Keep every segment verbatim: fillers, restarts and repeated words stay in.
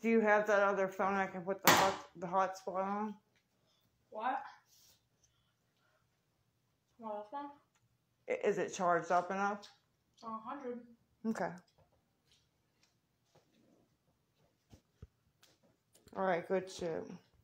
Do you have that other phone I can put the hot, the hotspot on? What? What one? Is it charged up enough? A hundred. Okay. All right, good shit.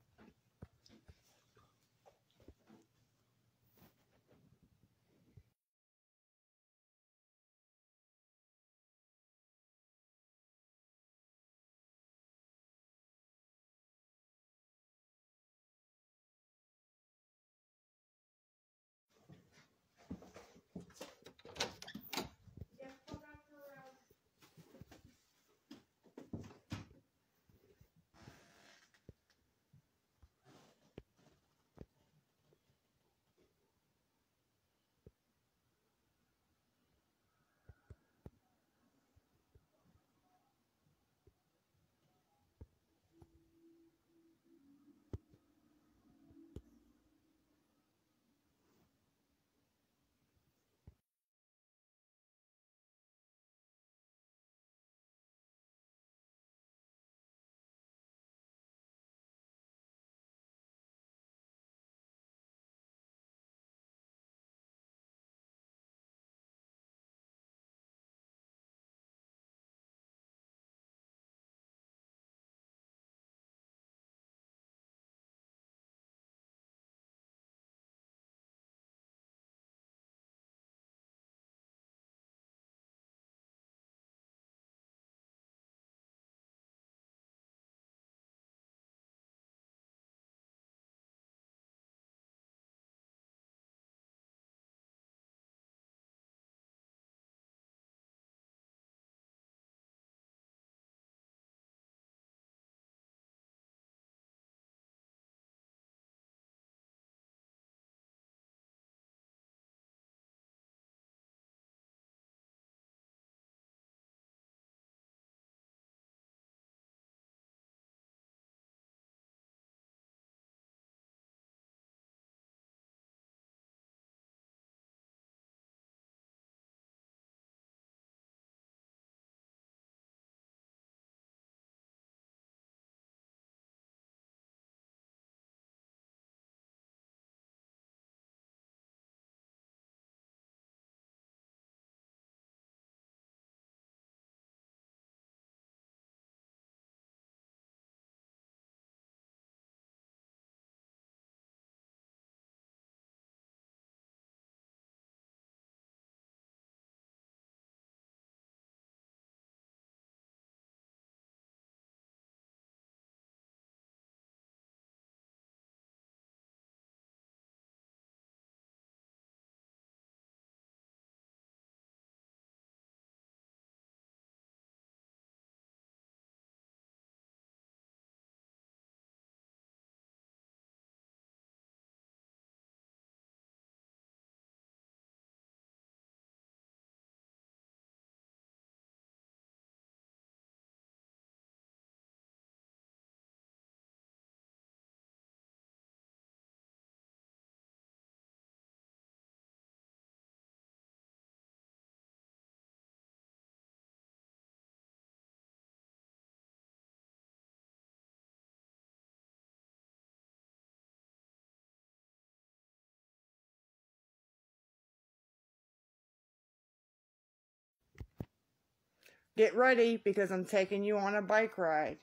Get ready because I'm taking you on a bike ride.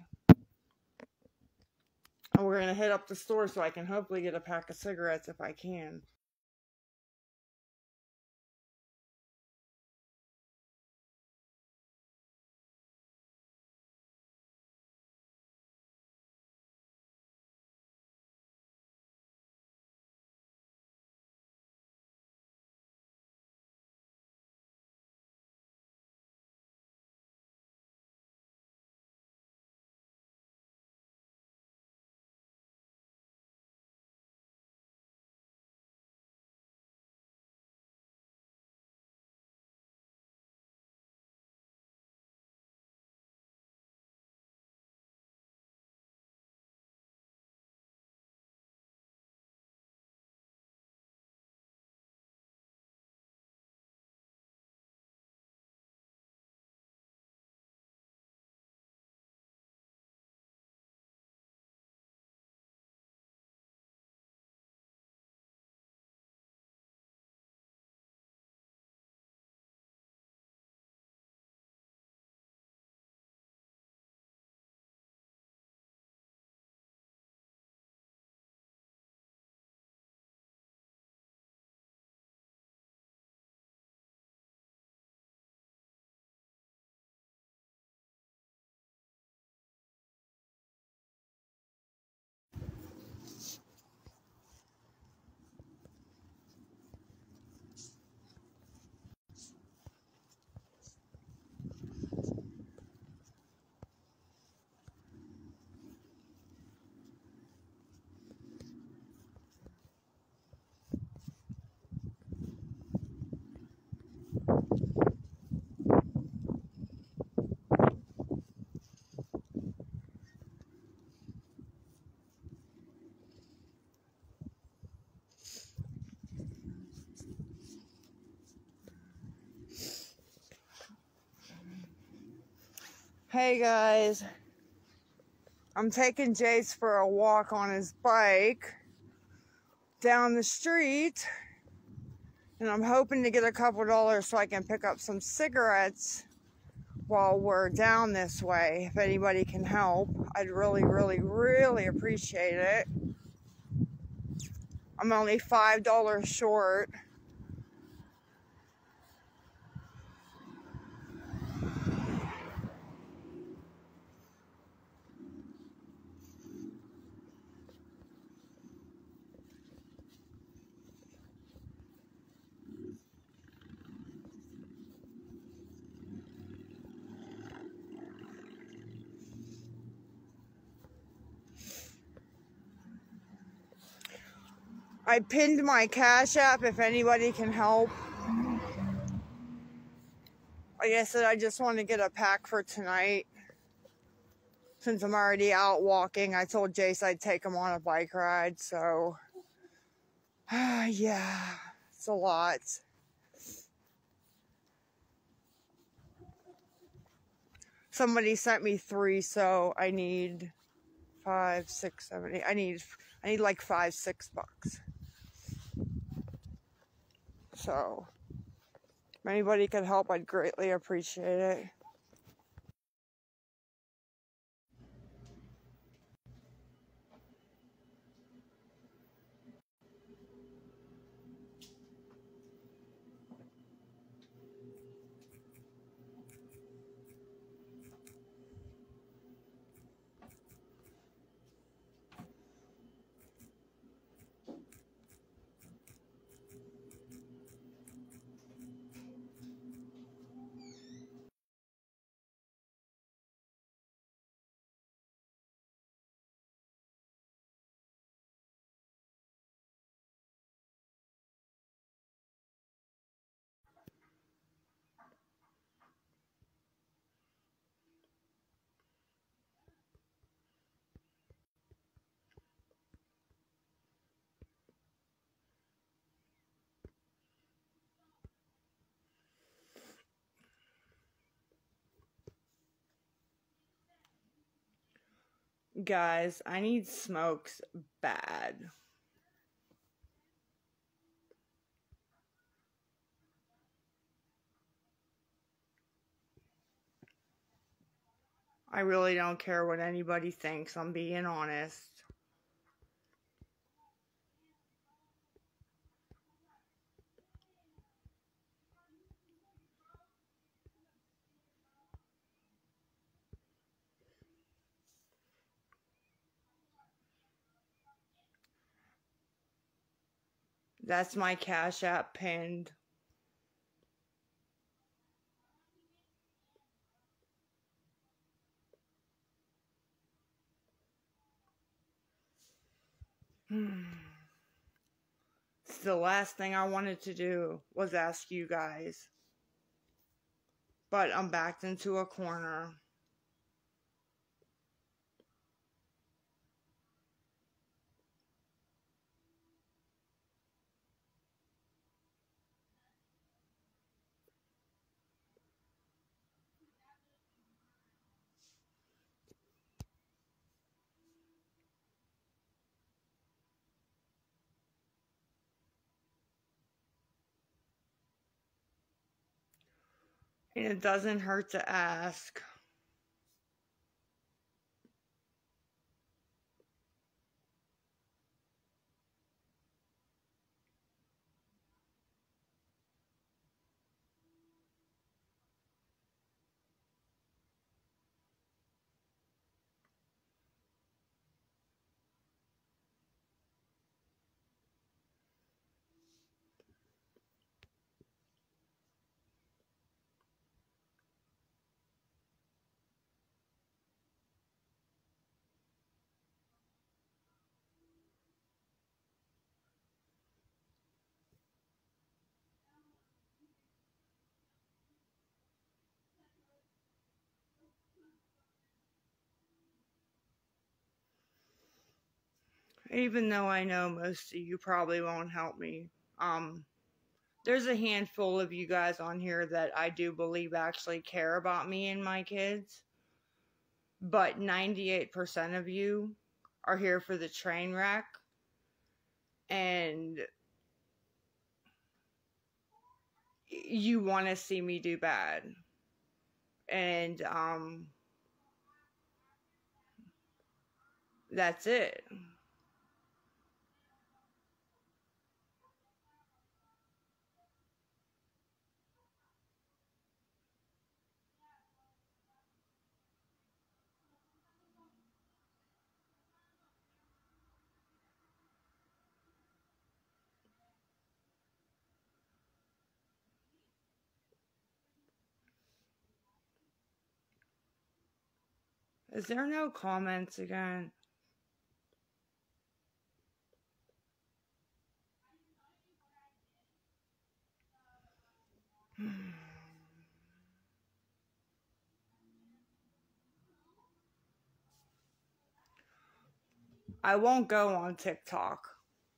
And we're going to hit up the store so I can hopefully get a pack of cigarettes if I can. Hey guys, I'm taking Jace for a walk on his bike down the street, and I'm hoping to get a couple dollars so I can pick up some cigarettes while we're down this way. If anybody can help, I'd really, really, really appreciate it. I'm only five dollars short. I pinned my Cash App if anybody can help. Like I said, I just want to get a pack for tonight. Since I'm already out walking, I told Jace I'd take him on a bike ride, so yeah, it's a lot. Somebody sent me three, so I need five, six, seven, eight. I need, I need like five, six bucks. So, if anybody could help, I'd greatly appreciate it. Guys, I need smokes bad. I really don't care what anybody thinks, I'm being honest. That's my Cash App pinned. It's the last thing I wanted to do was ask you guys. But I'm backed into a corner. And it doesn't hurt to ask. Even though I know most of you probably won't help me. Um, there's a handful of you guys on here that I do believe actually care about me and my kids. but ninety-eight percent of you are here for the train wreck, and you want to see me do bad. And um that's it. Is there no comments again? I won't go on TikTok.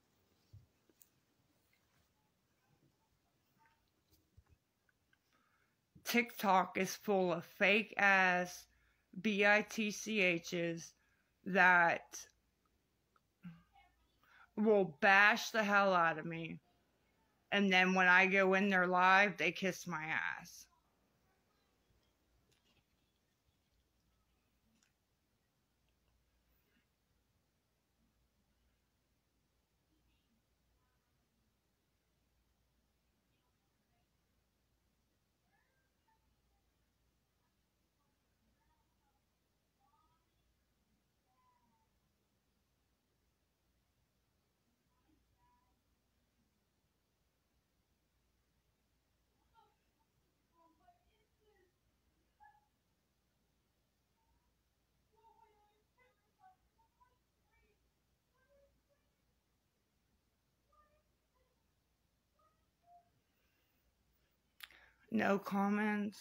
TikTok is full of fake ass B I T C H's that will bash the hell out of me. And then when I go in their live, they kiss my ass. No comments.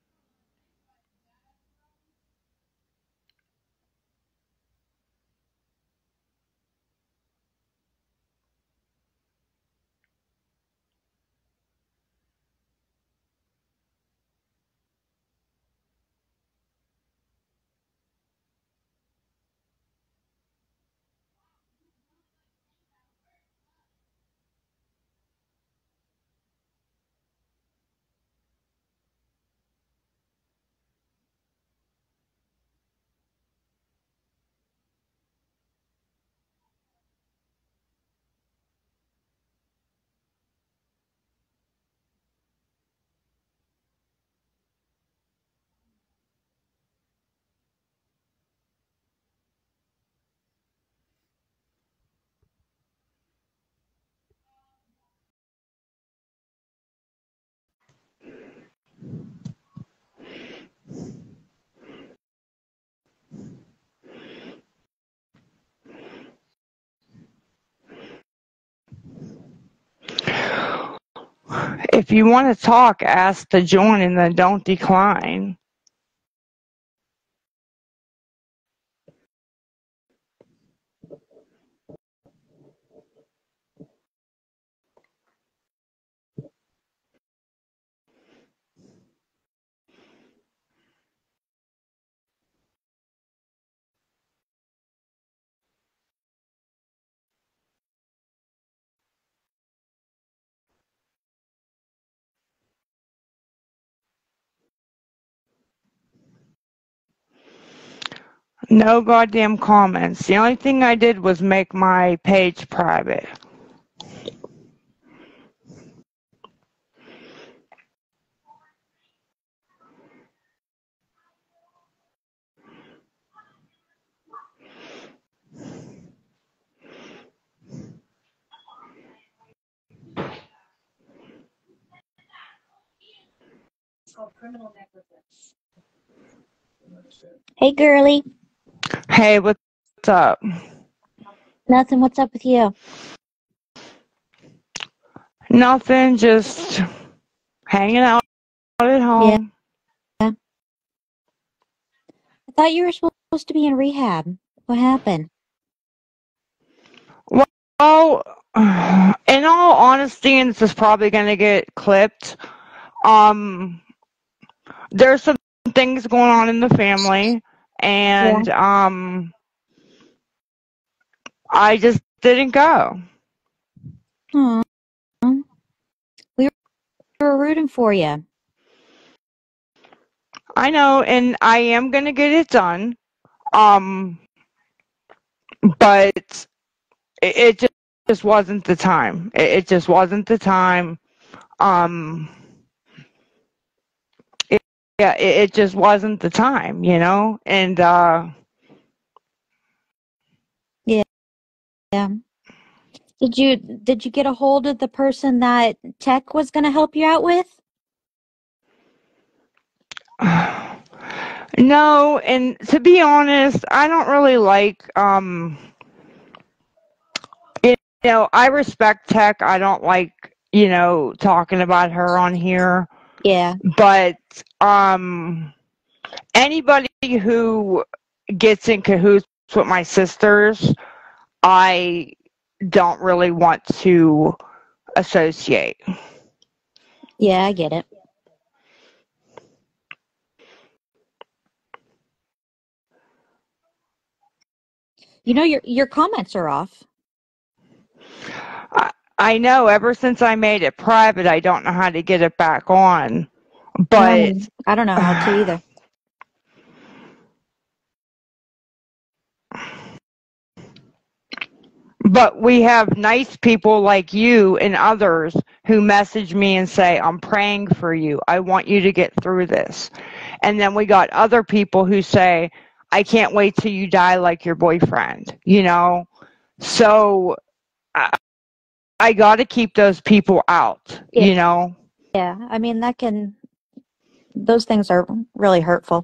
If you want to talk, ask to join and then don't decline. No goddamn comments. The only thing I did was make my page private. Hey, girly. Hey, what's up? Nothing. What's up with you? Nothing, just hanging out at home. Yeah. I thought you were supposed to be in rehab. What happened? Well, in all honesty, and this is probably going to get clipped, um, there's some things going on in the family, Yeah. and um, I just didn't go. Aw. We were rooting for you. I know, and I am gonna get it done. Um, but it, it just, just wasn't the time. It, it just wasn't the time. Um, it, yeah, it, it just wasn't the time, you know. And uh, Yeah. Yeah. Did you did you get a hold of the person that Tech was going to help you out with? no, and to be honest, I don't really like. Um, you know, I respect Tech. I don't like you know talking about her on here, Yeah. but um, anybody who gets in cahoots with my sisters, I don't really want to associate. Yeah, I get it. You know your your comments are off. I, I know ever since I made it private, I don't know how to get it back on. But Um, I don't know how to either. but we have nice people like you and others who message me and say, I'm praying for you. I want you to get through this. And then we got other people who say, I can't wait till you die like your boyfriend, you know? So I, I got to keep those people out, Yeah. you know? Yeah. I mean that can those things are really hurtful.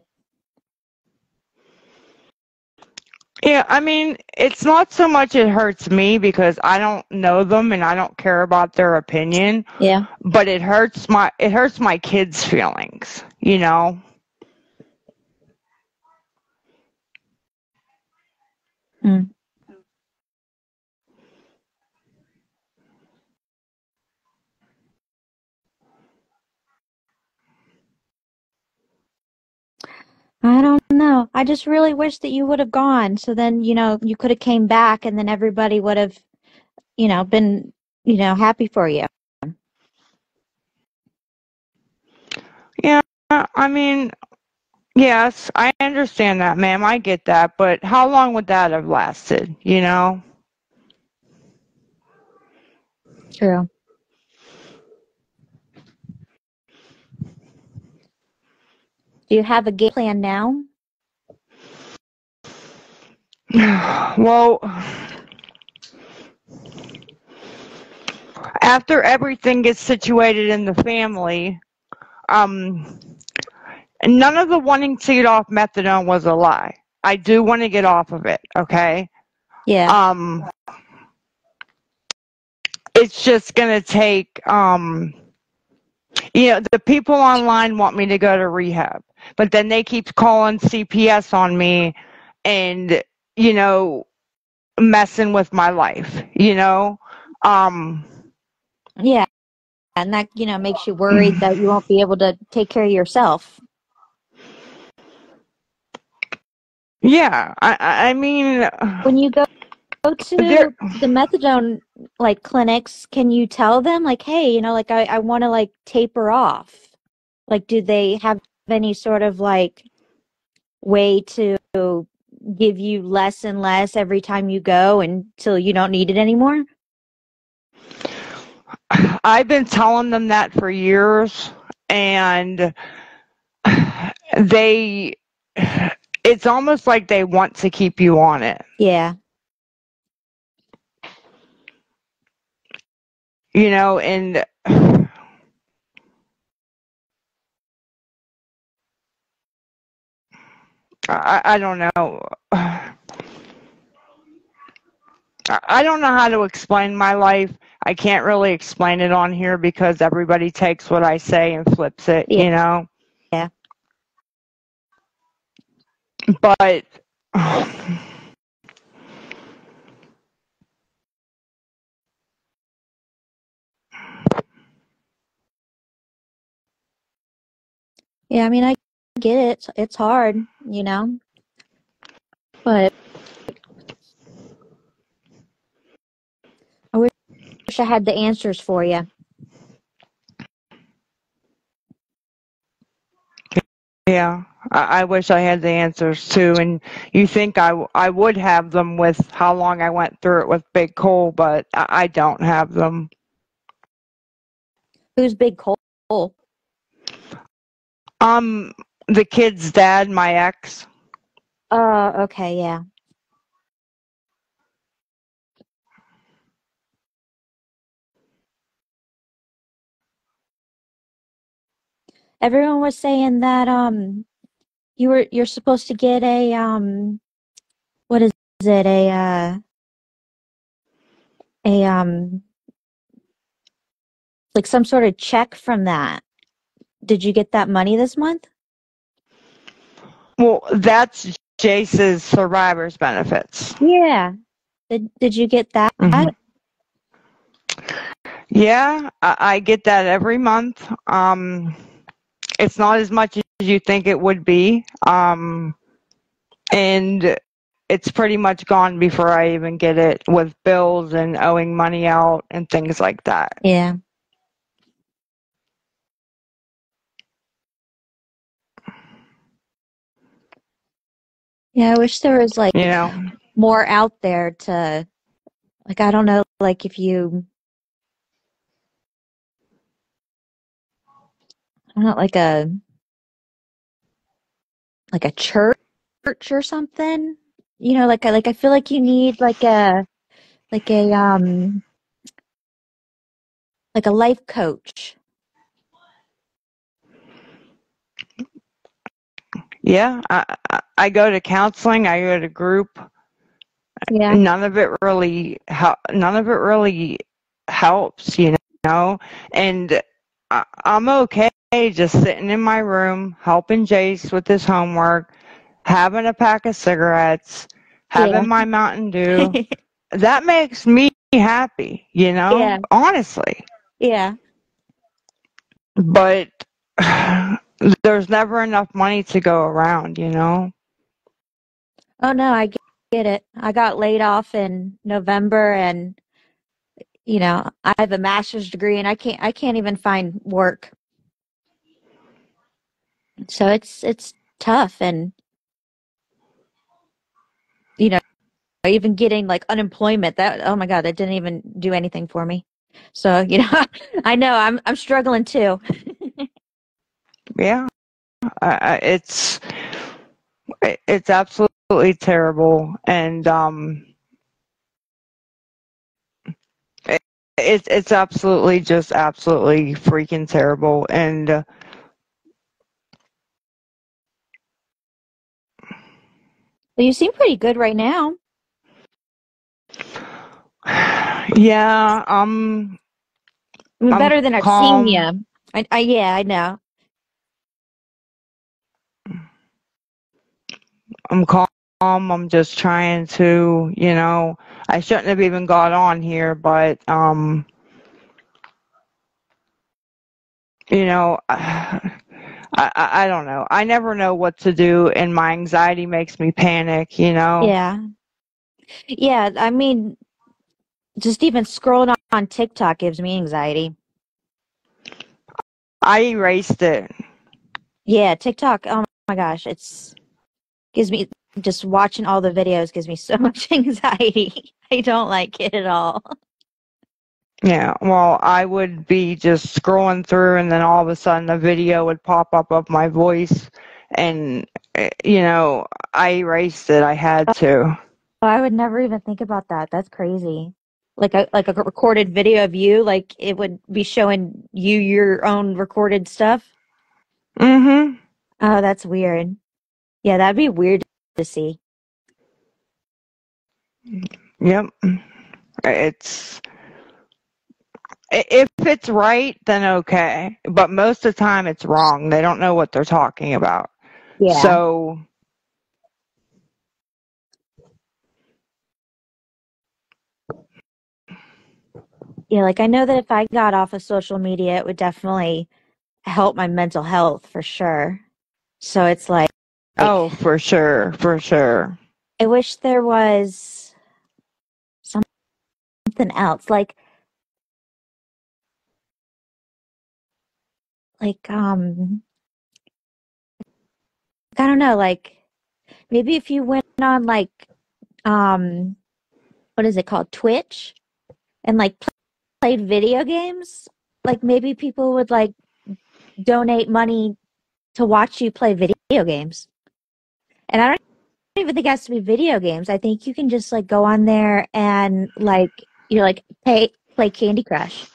Yeah, I mean, it's not so much it hurts me because I don't know them and I don't care about their opinion, Yeah. but it hurts my it hurts my kids' feelings, you know? Mm. I don't know. I just really wish that you would have gone. So then, you know, you could have came back and then everybody would have, you know, been, you know, happy for you. Yeah, I mean, yes, I understand that, ma'am. I get that, but how long would that have lasted, you know? True. Do you have a game plan now? Well, after everything gets situated in the family, um, none of the wanting to get off methadone was a lie. I do want to get off of it, okay? Yeah. Um, it's just gonna take, um, you know, the people online want me to go to rehab, but then they keep calling C P S on me and, you know, messing with my life, you know? Um, Yeah. And that, you know, makes you worried that you won't be able to take care of yourself. yeah, I, I mean, When you go go there. to the methadone like clinics, can you tell them like, hey, you know, like I, I want to like taper off? Like, do they have any sort of like way to give you less and less every time you go until you don't need it anymore? I've been telling them that for years, and they, it's almost like they want to keep you on it, Yeah. you know, and I, I don't know. I don't know how to explain my life. I can't really explain it on here because everybody takes what I say and flips it, Yeah. you know? Yeah. But Yeah. I mean, I get it. It's, it's hard, you know? but I wish I had the answers for you. Yeah, I, I wish I had the answers too. And you think I, w- I would have them with how long I went through it with Big Cole, but I, I don't have them. Who's Big Cole? Um, the kid's dad, my ex. Uh, okay, yeah. Everyone was saying that um you were you're supposed to get a um what is it a uh a um like some sort of check from that. Did you get that money this month? Well, that's Jace's survivor's benefits. Yeah. Did did you get that? hmm Yeah, I, I get that every month. Um, it's not as much as you think it would be. Um, and it's pretty much gone before I even get it with bills and owing money out and things like that. Yeah. Yeah, I wish there was like You know, more out there to like I don't know like if you I don't know like a like a church or something. You know, like I like I feel like you need like a like a um like a life coach. yeah, I, I I go to counseling. I go to group. Yeah. None of it really hel- none of it really helps, you know. And I, I'm okay just sitting in my room helping Jace with his homework, having a pack of cigarettes, Yeah. having my Mountain Dew. That makes me happy, you know, Yeah. honestly. Yeah. But there's never enough money to go around, you know. Oh no, I get get it. I got laid off in November and you know, I have a master's degree and I can't I can't even find work. So it's it's tough and you know, even getting like unemployment that oh my God, that didn't even do anything for me. So, you know, I know I'm I'm struggling too. Yeah, I, I- it's it's absolutely terrible, and um, it, it's it's absolutely just absolutely freaking terrible, and uh, Well, you seem pretty good right now. yeah, um, I mean, I'm better than I've seen calm. you. I, I yeah, I know. I'm calm. I'm just trying to, you know, I shouldn't have even got on here, but um, you know. I, I, I don't know. I never know what to do, and my anxiety makes me panic, you know? Yeah. Yeah, I mean, just even scrolling on, on TikTok gives me anxiety. I erased it. Yeah, TikTok, oh my gosh, it's gives me just watching all the videos gives me so much anxiety. I don't like it at all. Yeah, well, I would be just scrolling through, and then all of a sudden a video would pop up of my voice, and, eh, you know, I erased it. I had to. I would never even think about that. That's crazy. Like a like a recorded video of you, like it would be showing you your own recorded stuff. Mm Oh, that's weird. Yeah, that'd be weird to see. hmm. Yep. It's. If it's right, then okay. But most of the time it's wrong. They don't know what they're talking about. Yeah. So, Yeah, like I know that if I got off of social media, it would definitely help my mental health for sure. So it's like, like oh, for sure, for sure. I wish there was something else, like like um I don't know, like maybe if you went on like um what is it called, Twitch, and like pl- played video games, like maybe people would like donate money to watch you play video games. And I don't even think it has to be video games. I think you can just like go on there and like you're like pay play Candy Crush.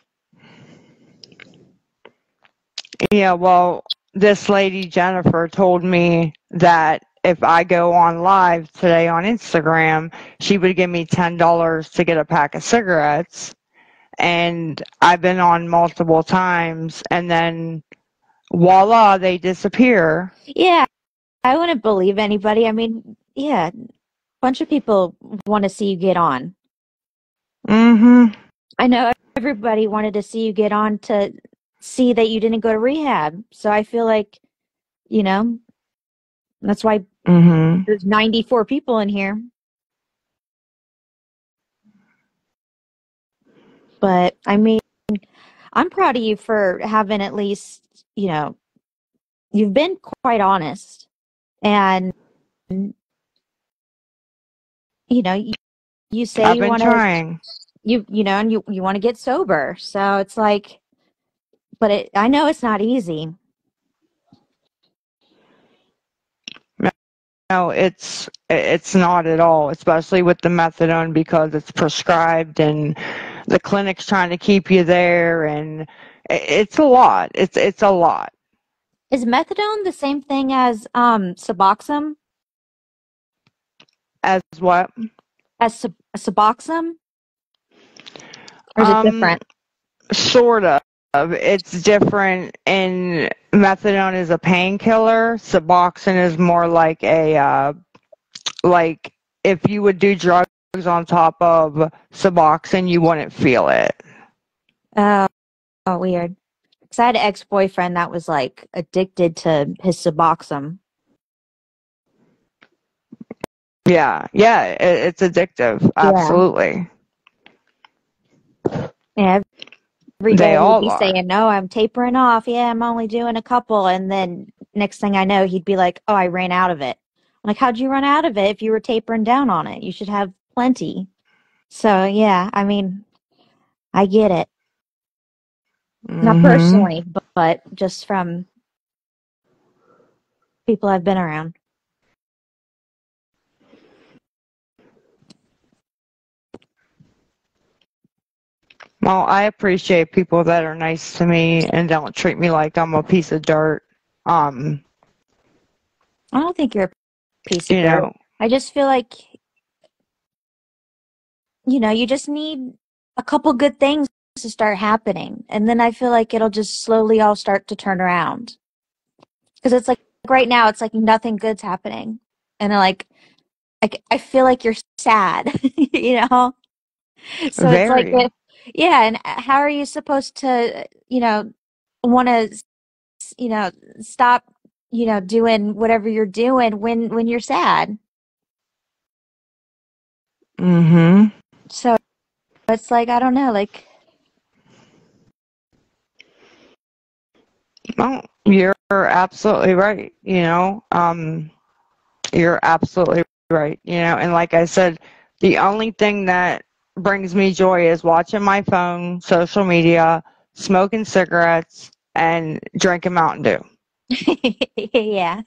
Yeah, well, this lady Jennifer told me that if I go on live today on Instagram, she would give me ten dollars to get a pack of cigarettes. And I've been on multiple times, and then voila, they disappear. Yeah, I wouldn't believe anybody. I mean, yeah, a bunch of people want to see you get on. Mm-hmm. I know everybody wanted to see you get on to see that you didn't go to rehab. So I feel like, you know, that's why Mm-hmm. there's ninety-four people in here. But I mean, I'm proud of you for having at least, you know, you've been quite honest. And, you know, you, you say I've you been want to, trying. you, you know, and you, you want to get sober. So it's like, but it, I know it's not easy. No, it's it's not at all, especially with the methadone because it's prescribed and the clinic's trying to keep you there, and it's a lot. It's it's a lot. Is methadone the same thing as um Suboxone? As what? As Sub- Suboxone? Or is it Um, different? sort of. It's different. In methadone is a painkiller. Suboxone is more like a uh, like if you would do drugs on top of Suboxone, you wouldn't feel it. Oh, oh weird. Because I had an ex-boyfriend that was like addicted to his Suboxone. Yeah, yeah, it, it's addictive. Yeah. Absolutely. Yeah, every They day he'd all be are. saying, "No, I'm tapering off. Yeah, I'm only doing a couple." And then next thing I know, he'd be like, "Oh, I ran out of it." I'm like, how'd you run out of it if you were tapering down on it? You should have plenty. So yeah, I mean, I get it. Not Mhm. personally, but, but just from people I've been around. Well, I appreciate people that are nice to me and don't treat me like I'm a piece of dirt. Um, I don't think you're a piece of you dirt. know, I just feel like, you know, you just need a couple good things to start happening. And then I feel like it'll just slowly all start to turn around. Because it's like right now, it's like nothing good's happening. And like, I, I feel like you're sad, you know? So it's like, very. it, yeah. And how are you supposed to, you know, want to, you know, stop, you know, doing whatever you're doing when, when you're sad? Mhm. So it's like, I don't know, like, Well, you're absolutely right. You know, um, you're absolutely right. You know, and like I said, the only thing that brings me joy is watching my phone, social media, smoking cigarettes, and drinking Mountain Dew. yeah.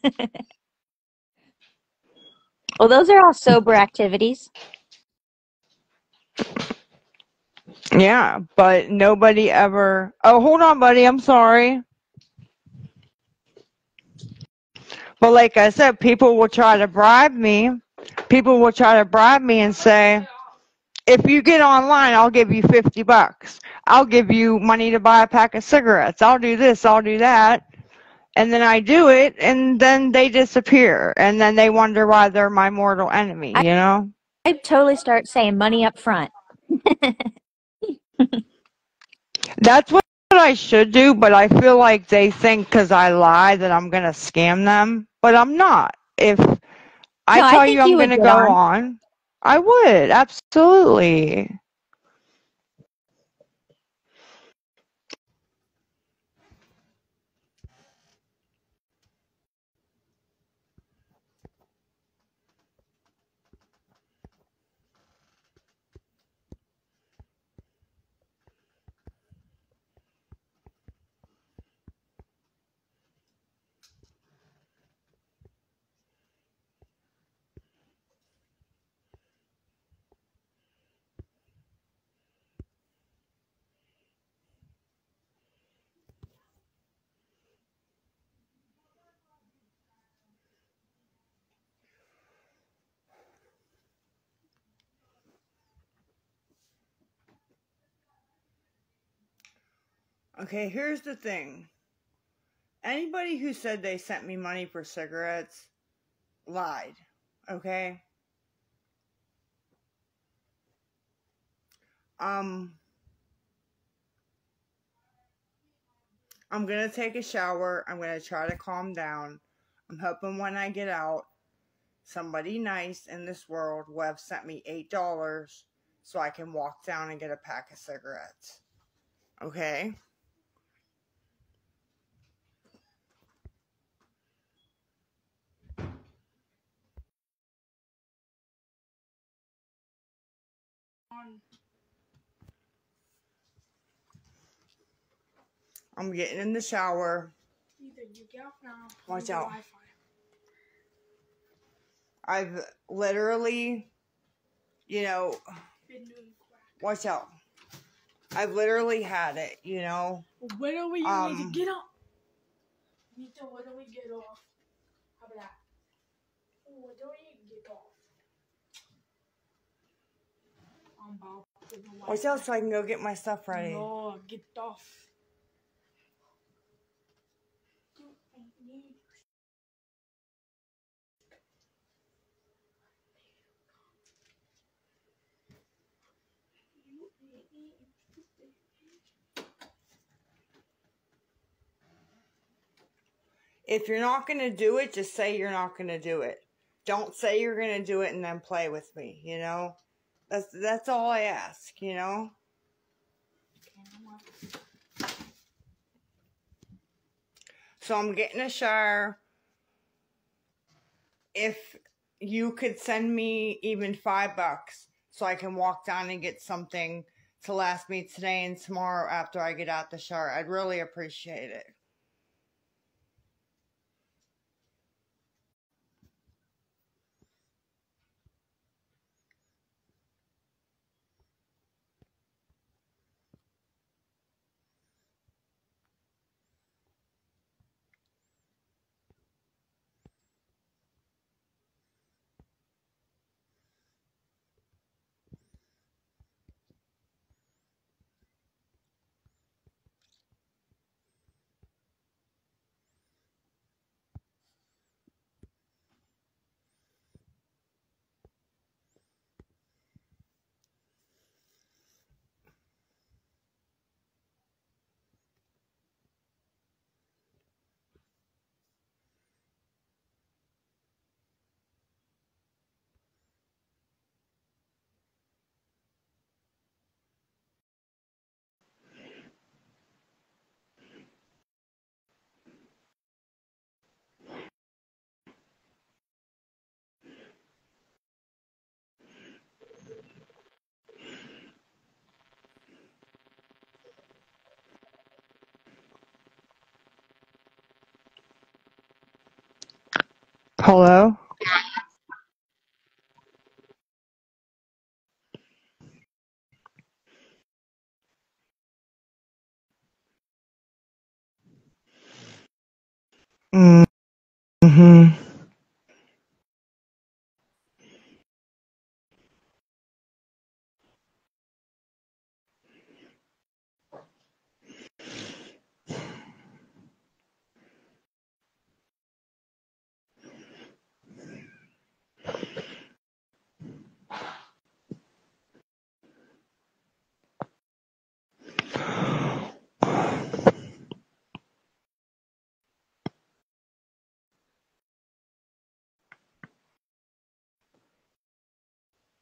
Well, those are all sober activities. Yeah, but nobody ever. Oh, hold on, buddy. I'm sorry. But like I said, people will try to bribe me. People will try to bribe me and say, if you get online, I'll give you fifty bucks. I'll give you money to buy a pack of cigarettes. I'll do this, I'll do that. And then I do it, and then they disappear. And then they wonder why they're my mortal enemy, I, you know? I totally start saying money up front. That's what I should do, but I feel like they think because I lie that I'm going to scam them. But I'm not. If I No, I tell you think I'm you would gonna get go on. on, I would, absolutely. Okay, here's the thing. Anybody who said they sent me money for cigarettes lied, okay? Um, I'm gonna take a shower. I'm gonna try to calm down. I'm hoping when I get out, somebody nice in this world will have sent me eight dollars so I can walk down and get a pack of cigarettes. Okay? On. I'm getting in the shower. Either you get off now Watch use the out. Wi-Fi. I've literally, you know, Been doing crack. watch out. I've literally had it, you know. When are we you Um, need to get up? Need to when do we get off? How about that? Oh, when do we get off? I'm Bob. Watch out so I can go get my stuff ready. No, get off. If you're not going to do it, just say you're not going to do it. Don't say you're going to do it and then play with me, you know? That's that's all I ask, you know? So I'm getting a shower. If you could send me even five bucks so I can walk down and get something to last me today and tomorrow after I get out the shower, I'd really appreciate it. Hello? Mm-hmm.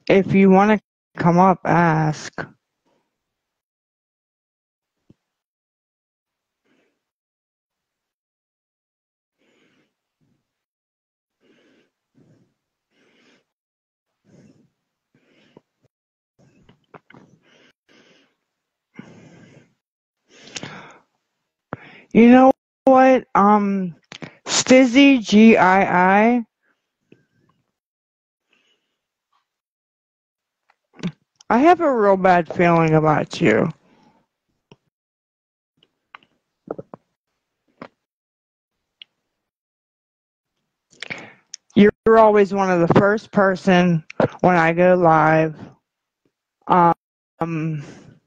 If you want to come up, ask. You know what? Um, Stizzy, G I I, I have a real bad feeling about you. You're always one of the first person when I go live. Um,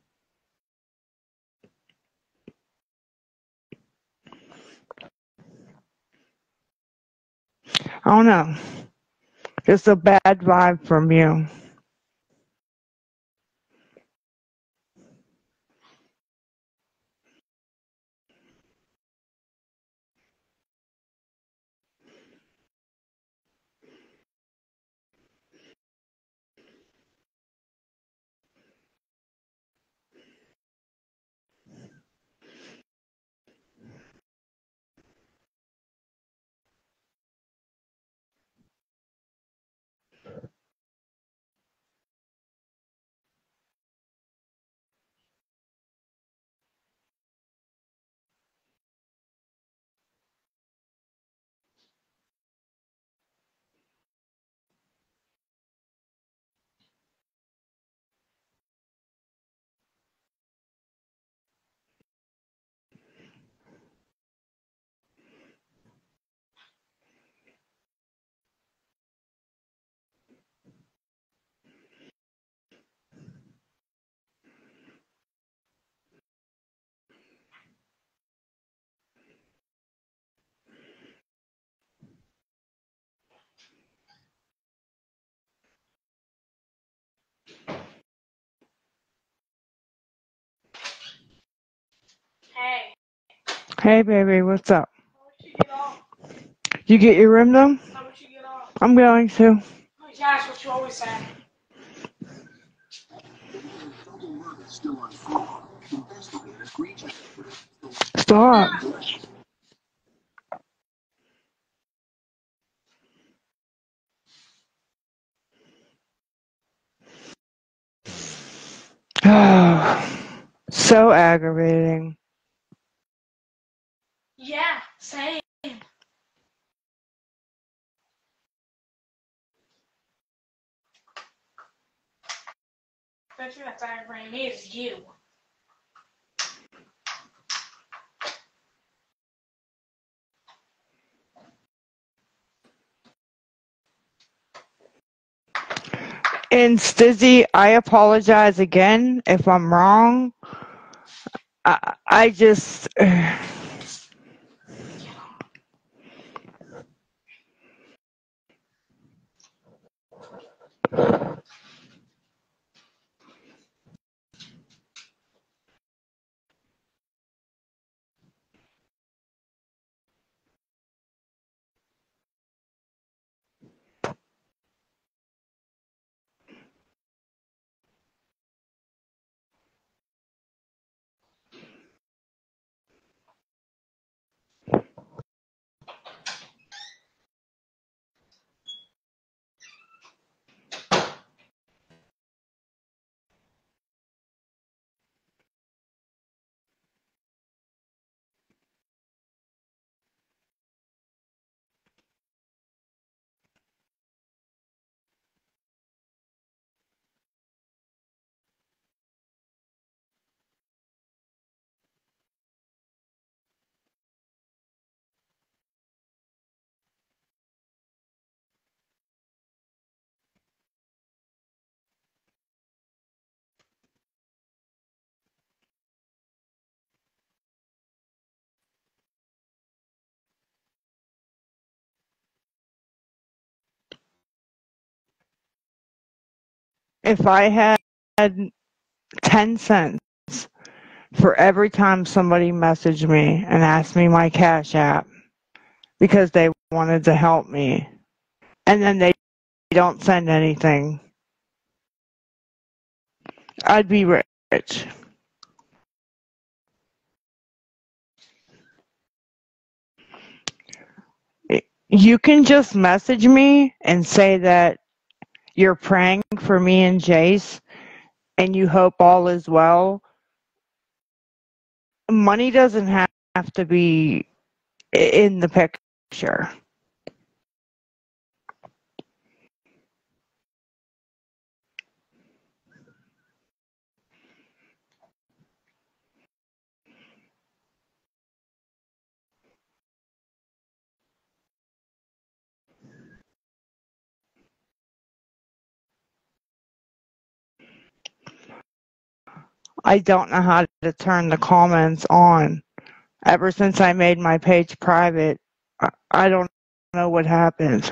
I don't know. Just a bad vibe from you. Hey, Hey, baby, what's up? how much you get off? You get your room done? How much you get off? I'm going to. Oh, yeah, that's what you always say. Stop. So aggravating. Yeah, same. The thing that's aggravating me is you. And Stizzy, I apologize again if I'm wrong. I, I just. If I had ten cents for every time somebody messaged me and asked me my Cash App because they wanted to help me, and then they don't send anything, I'd be rich. You can just message me and say that you're praying for me and Jace and you hope all is well. Money doesn't have to be in the picture. I don't know how to turn the comments on. Ever since I made my page private, I, I don't know what happened.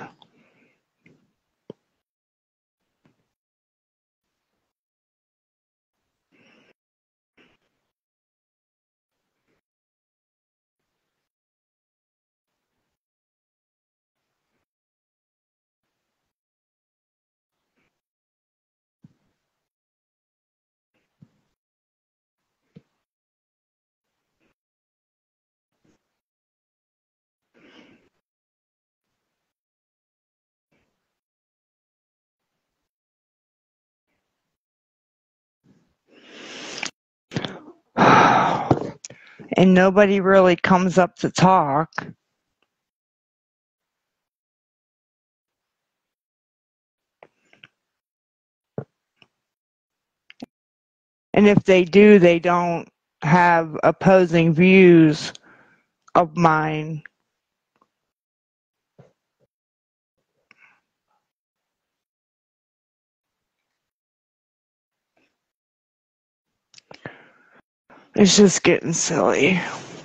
And nobody really comes up to talk. And if they do, they don't have opposing views of mine. It's just getting silly.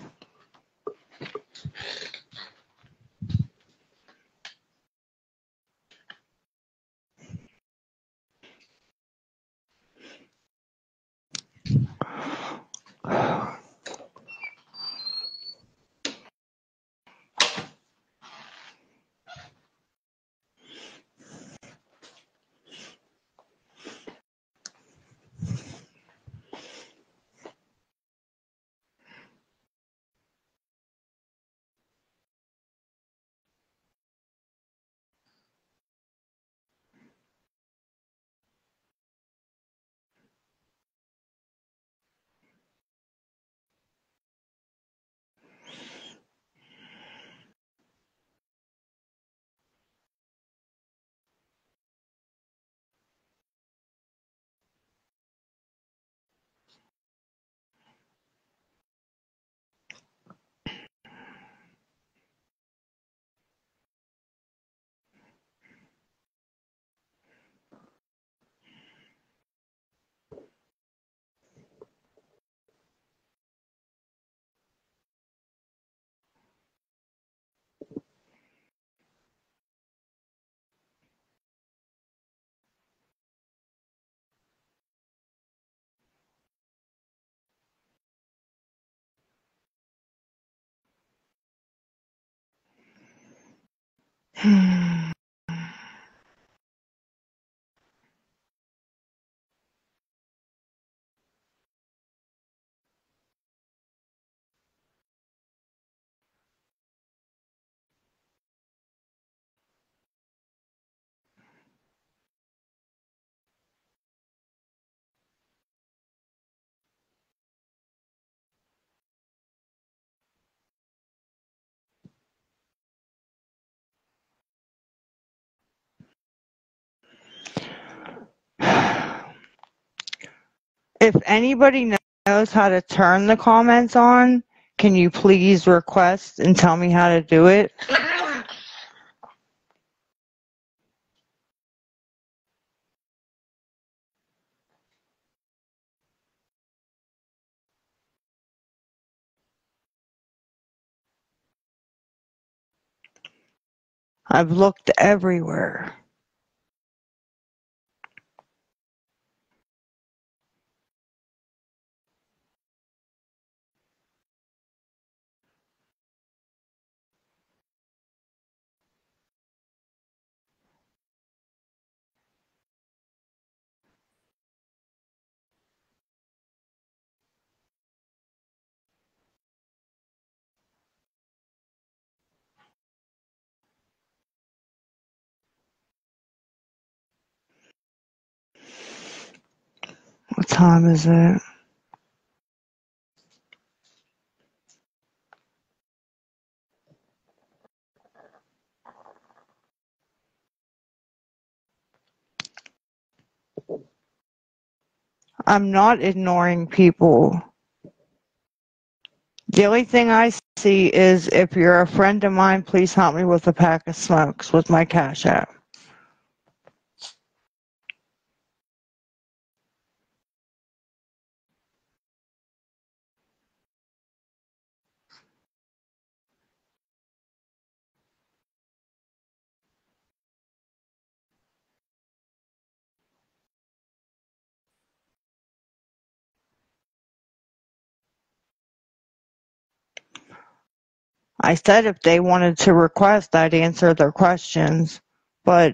If anybody knows how to turn the comments on, can you please request and tell me how to do it? I've looked everywhere. time is it? I'm not ignoring people. The only thing I see is if you're a friend of mine, please help me with a pack of smokes with my Cash App. I said if they wanted to request, I'd answer their questions, but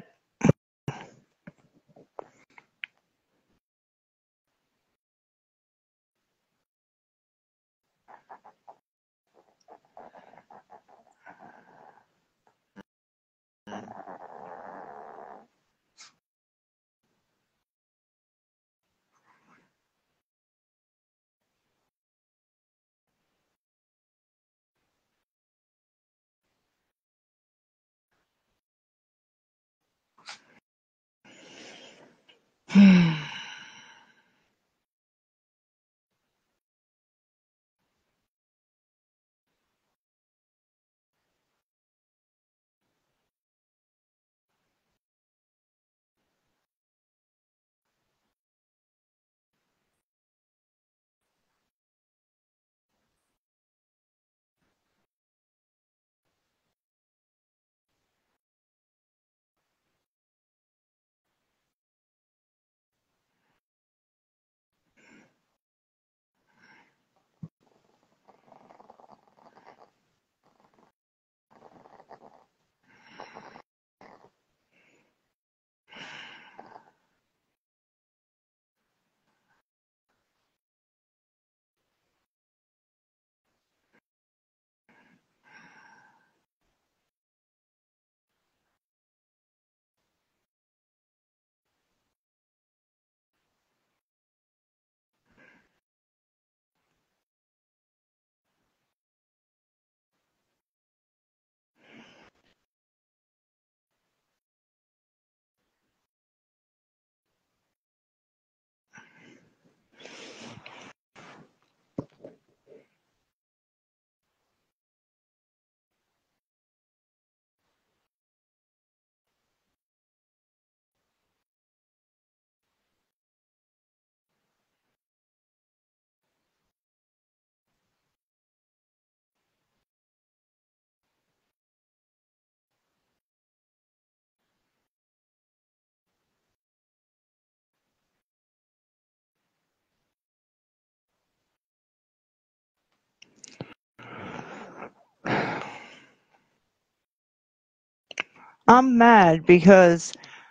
I'm mad because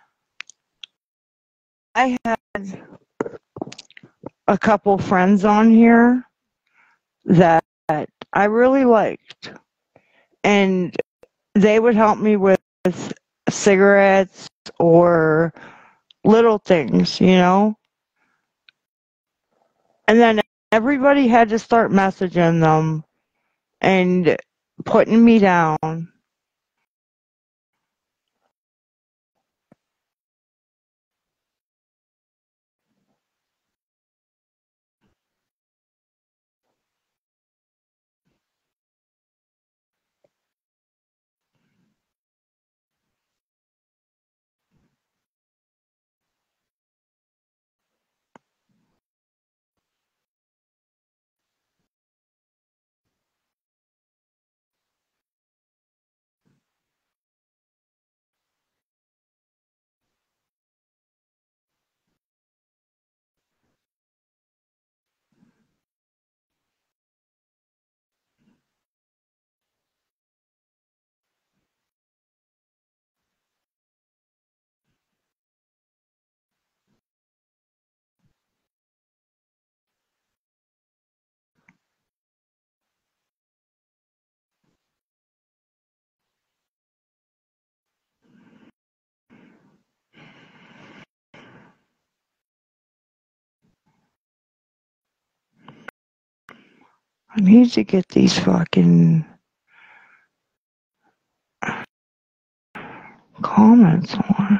I had a couple friends on here that I really liked, and they would help me with cigarettes or little things, you know? And then everybody had to start messaging them and putting me down. I need to get these fucking comments on.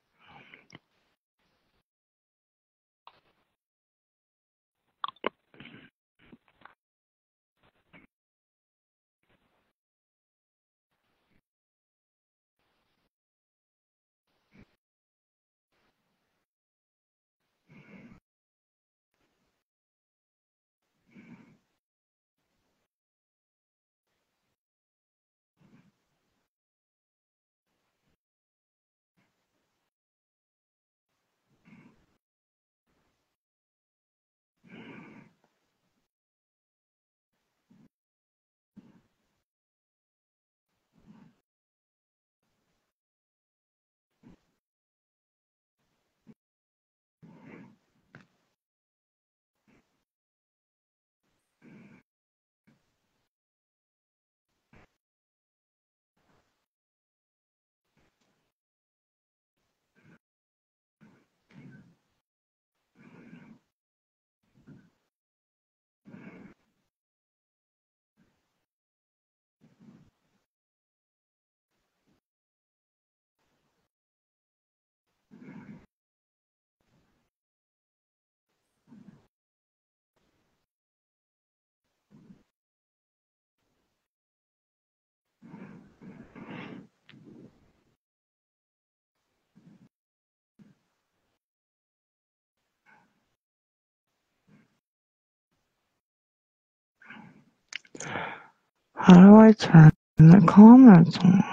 How do I turn the comments on?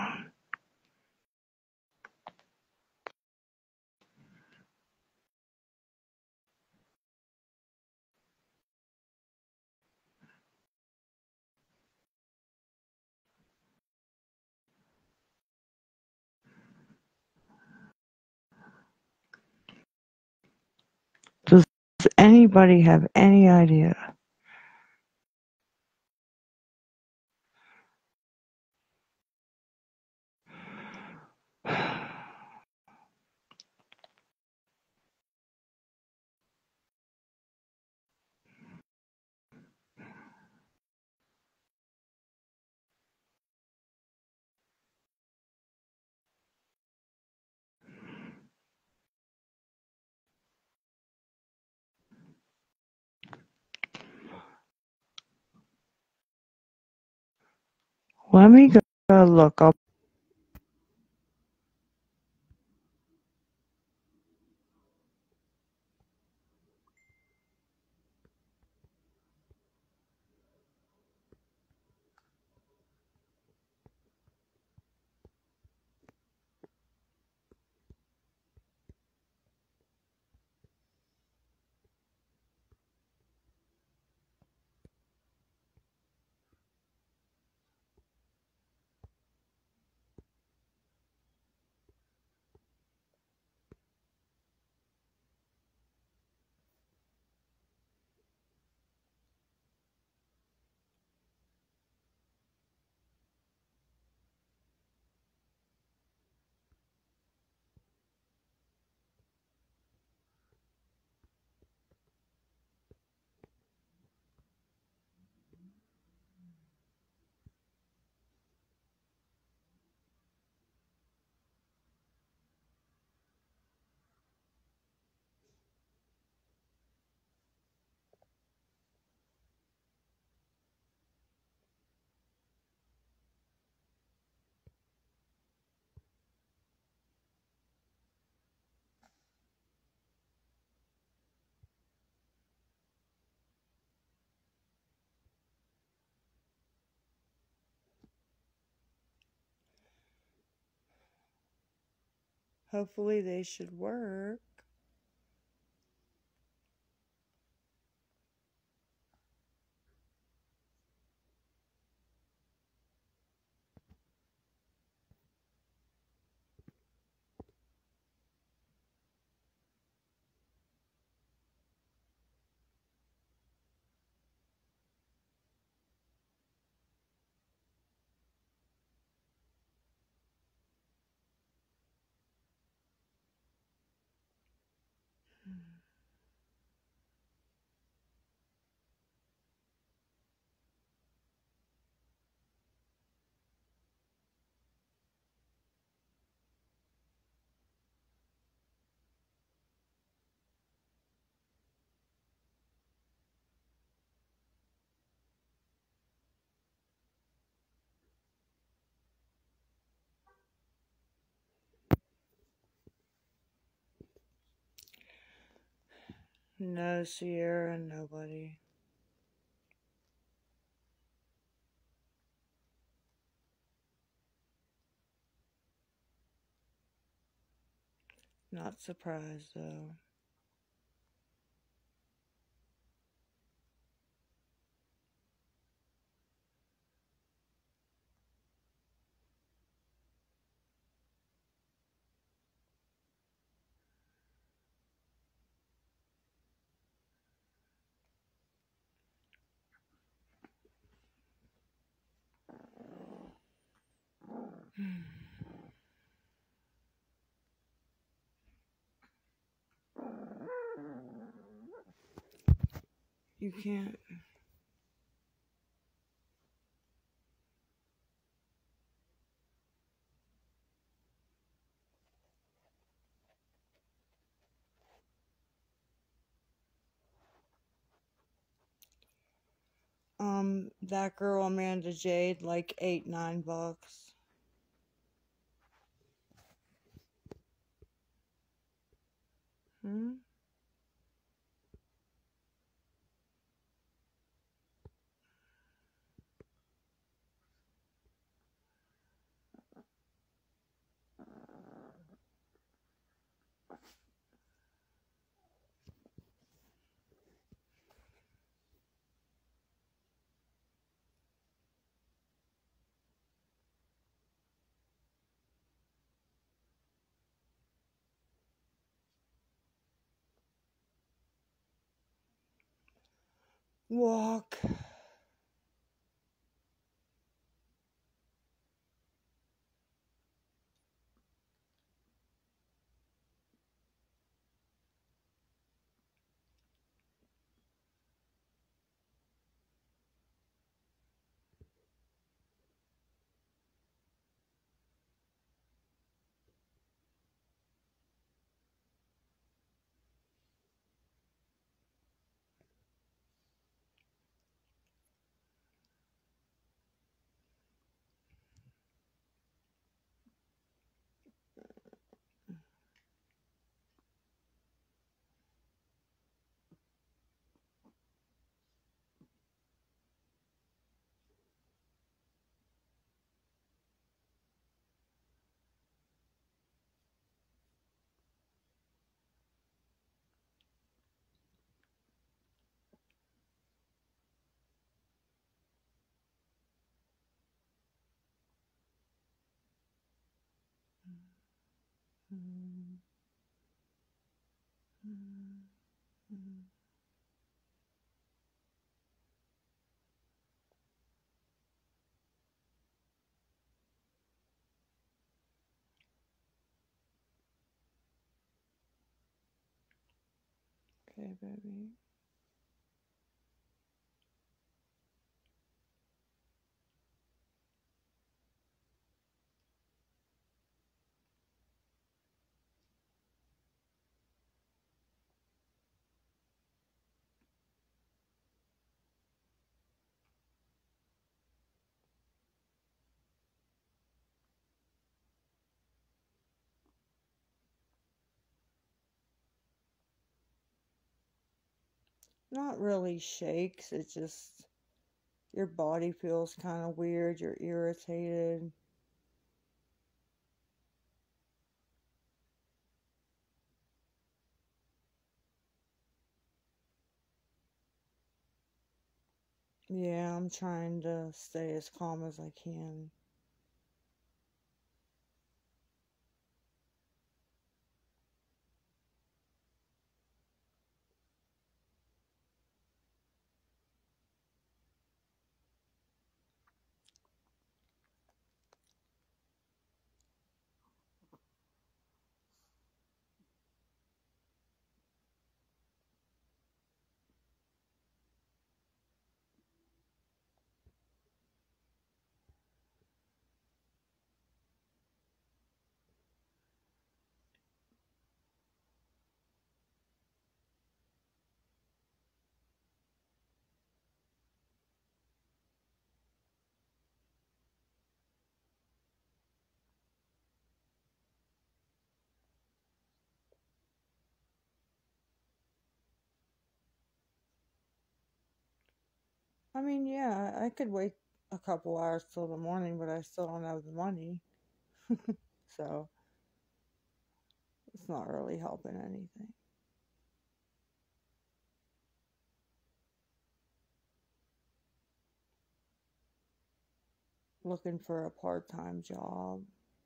Does anybody have any idea? Let me go look up. Hopefully they should work. No Sierra, nobody. Not surprised though. You can't. Um, that girl Amanda Jade, like eight, nine bucks. Hmm? Walk. Okay, baby. Not really shakes, it just, your body feels kind of weird, you're irritated. Yeah, I'm trying to stay as calm as I can. I mean, yeah, I could wait a couple hours till the morning, but I still don't have the money. So it's not really helping anything. Looking for a part-time job.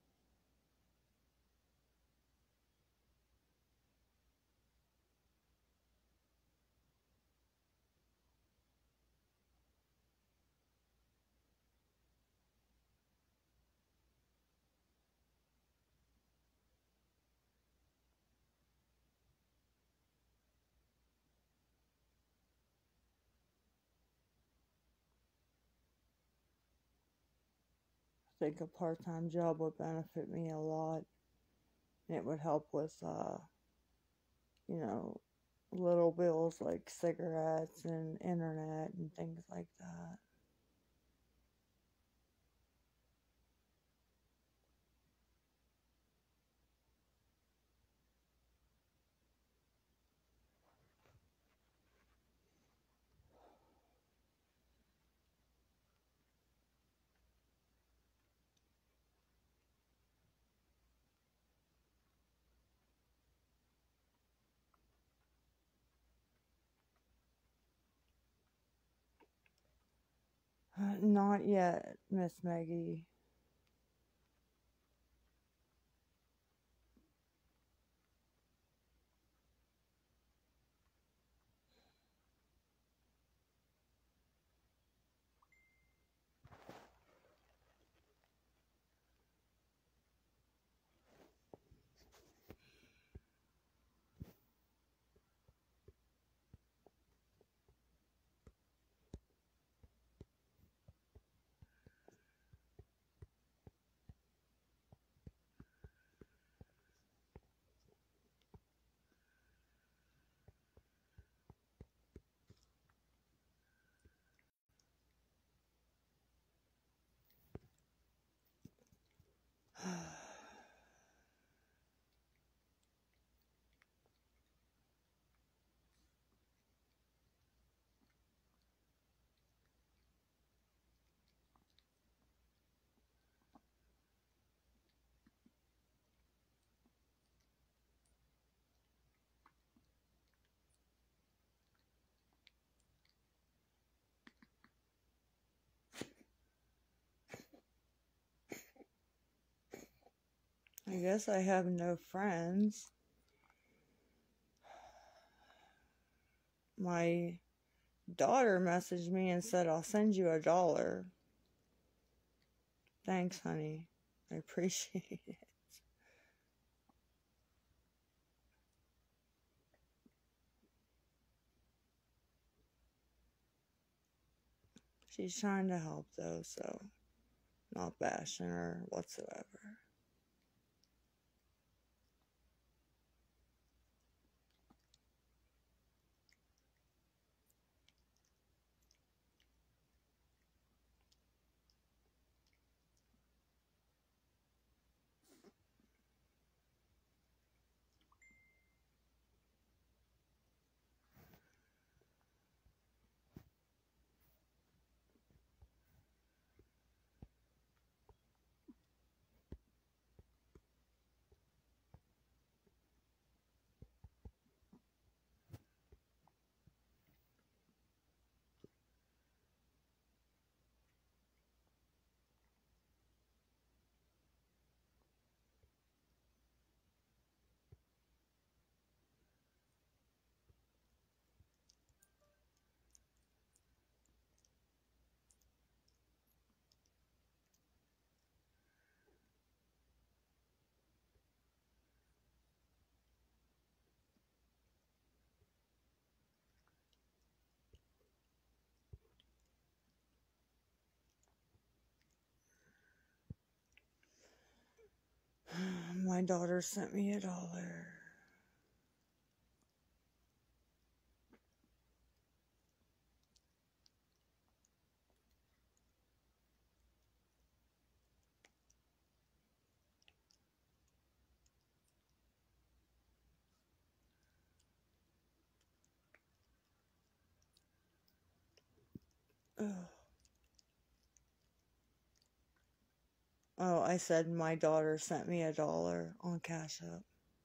I think a part-time job would benefit me a lot. It would help with, uh, you know, little bills like cigarettes and internet and things like that. Uh, Not yet, Miss Maggie. I guess I have no friends. My daughter messaged me and said, I'll send you a dollar. Thanks, honey. I appreciate it. She's trying to help, though, so not bashing her whatsoever. My daughter sent me a dollar. Oh, I said my daughter sent me a dollar on Cash App.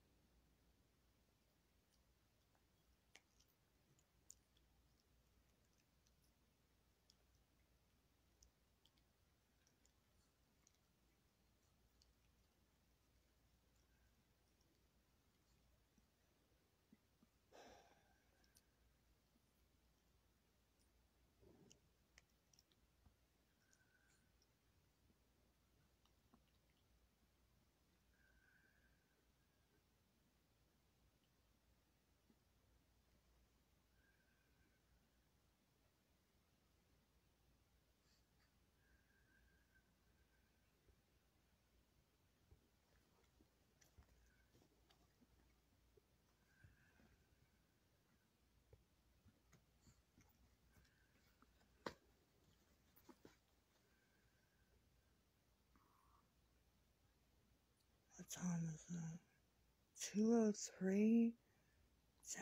What time is it? two oh three? Dang.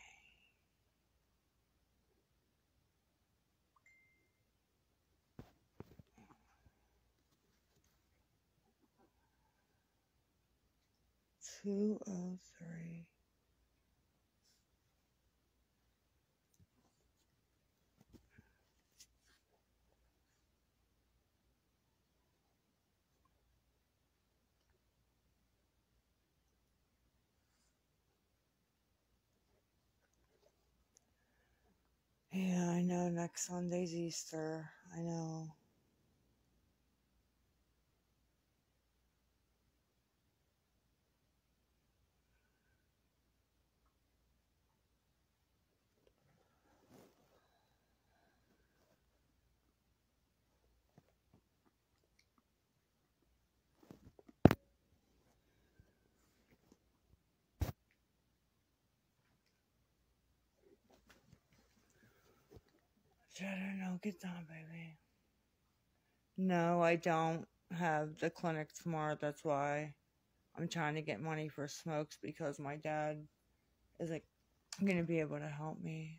two oh three. Yeah, I know. Next Sunday's Easter. I know. I don't know. Get down, baby. No, I don't have the clinic tomorrow. That's why I'm trying to get money for smokes because my dad isn't going to be able to help me.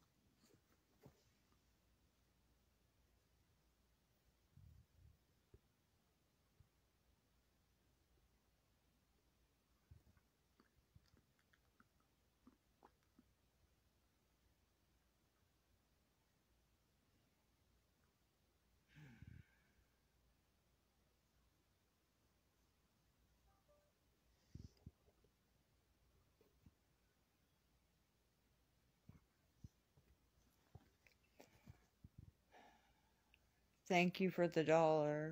Thank you for the dollar.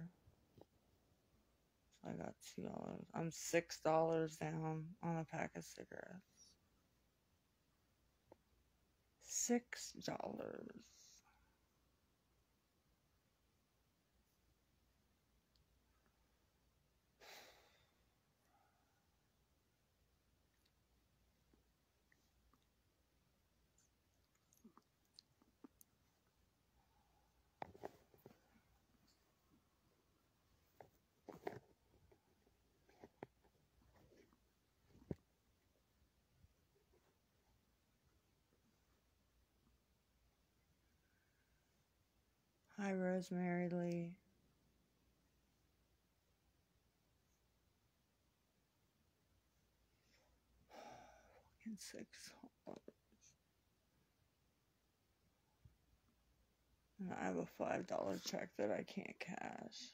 I got two dollars. I'm six dollars down on a pack of cigarettes. Six dollars. Hi, Rosemary Lee. Fucking six dollars. And I have a five dollar check that I can't cash.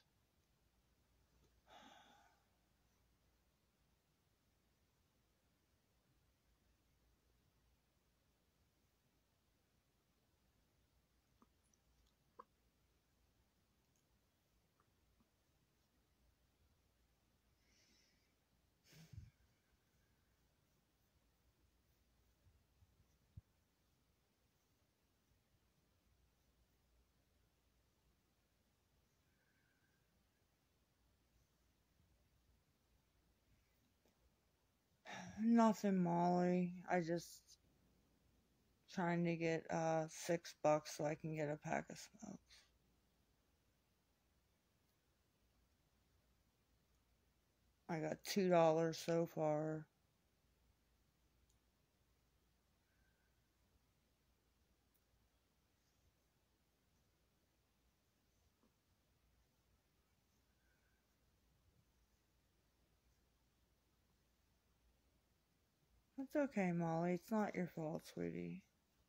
Nothing, Molly. I just trying to get uh six bucks so I can get a pack of smokes. I got two dollars so far. It's okay, Molly. It's not your fault, sweetie.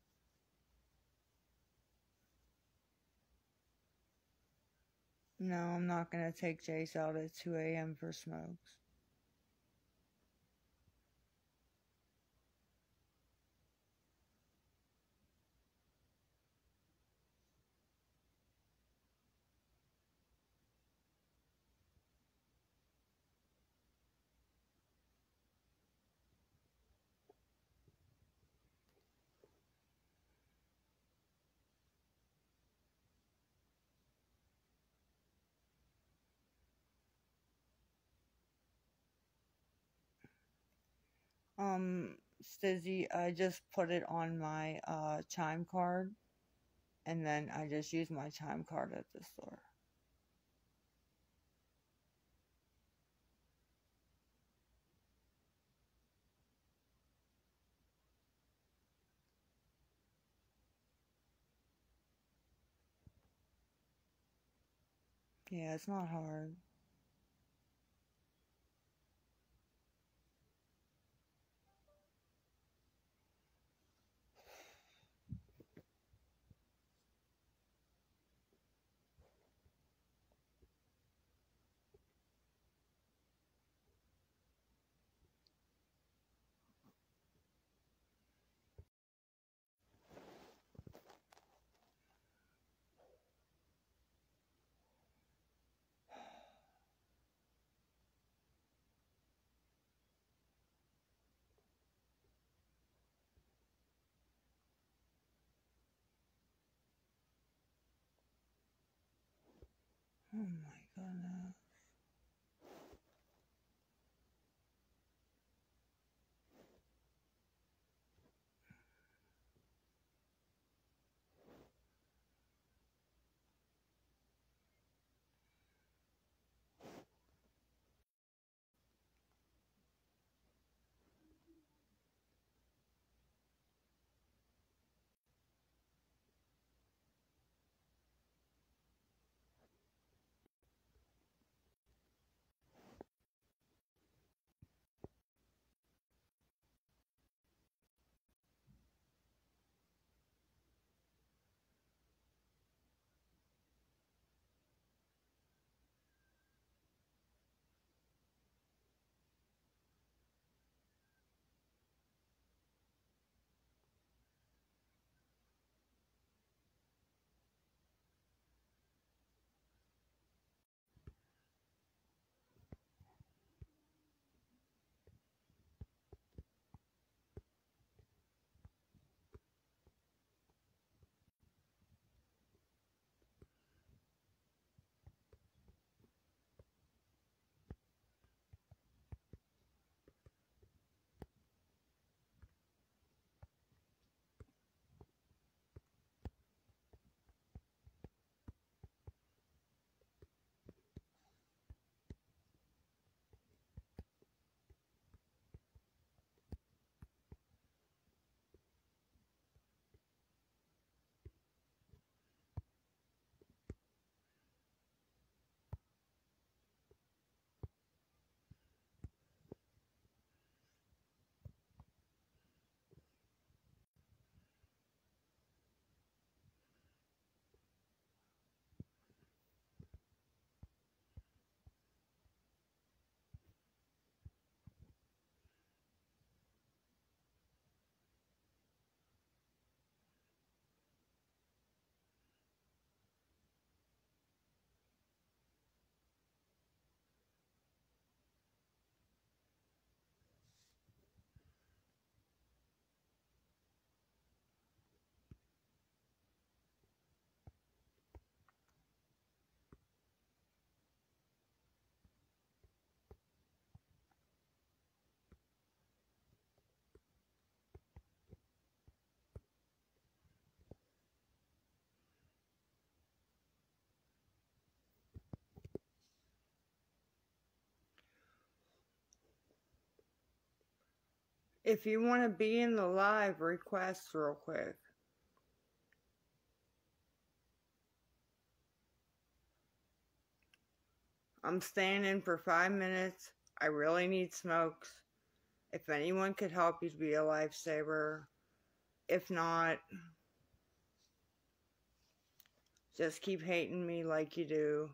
No, I'm not going to take Jace out at two A M for smokes. Um, Stizzy, I just put it on my uh, chime card, and then I just use my chime card at the store. Yeah, it's not hard. Oh my goodness. If you want to be in the live, request real quick. I'm staying in for five minutes. I really need smokes. If anyone could help you to be a lifesaver, if not, just keep hating me like you do.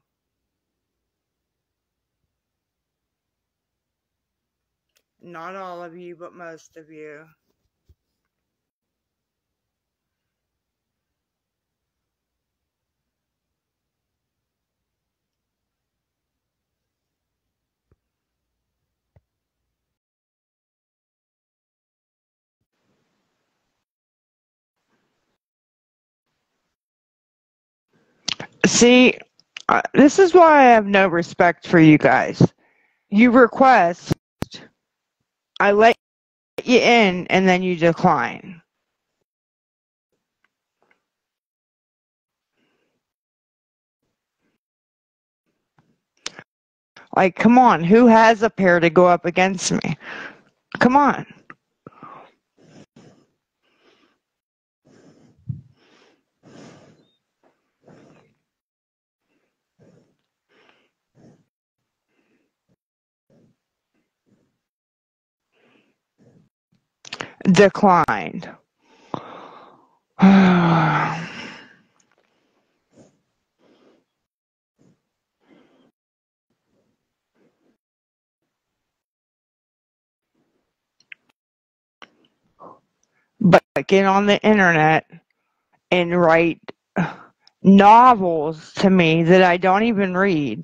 Not all of you, but most of you. See, uh, this is why I have no respect for you guys. You request, I let you in, and then you decline. Like, come on, who has a pair to go up against me? Come on. Declined. But get on the internet and write novels to me that I don't even read.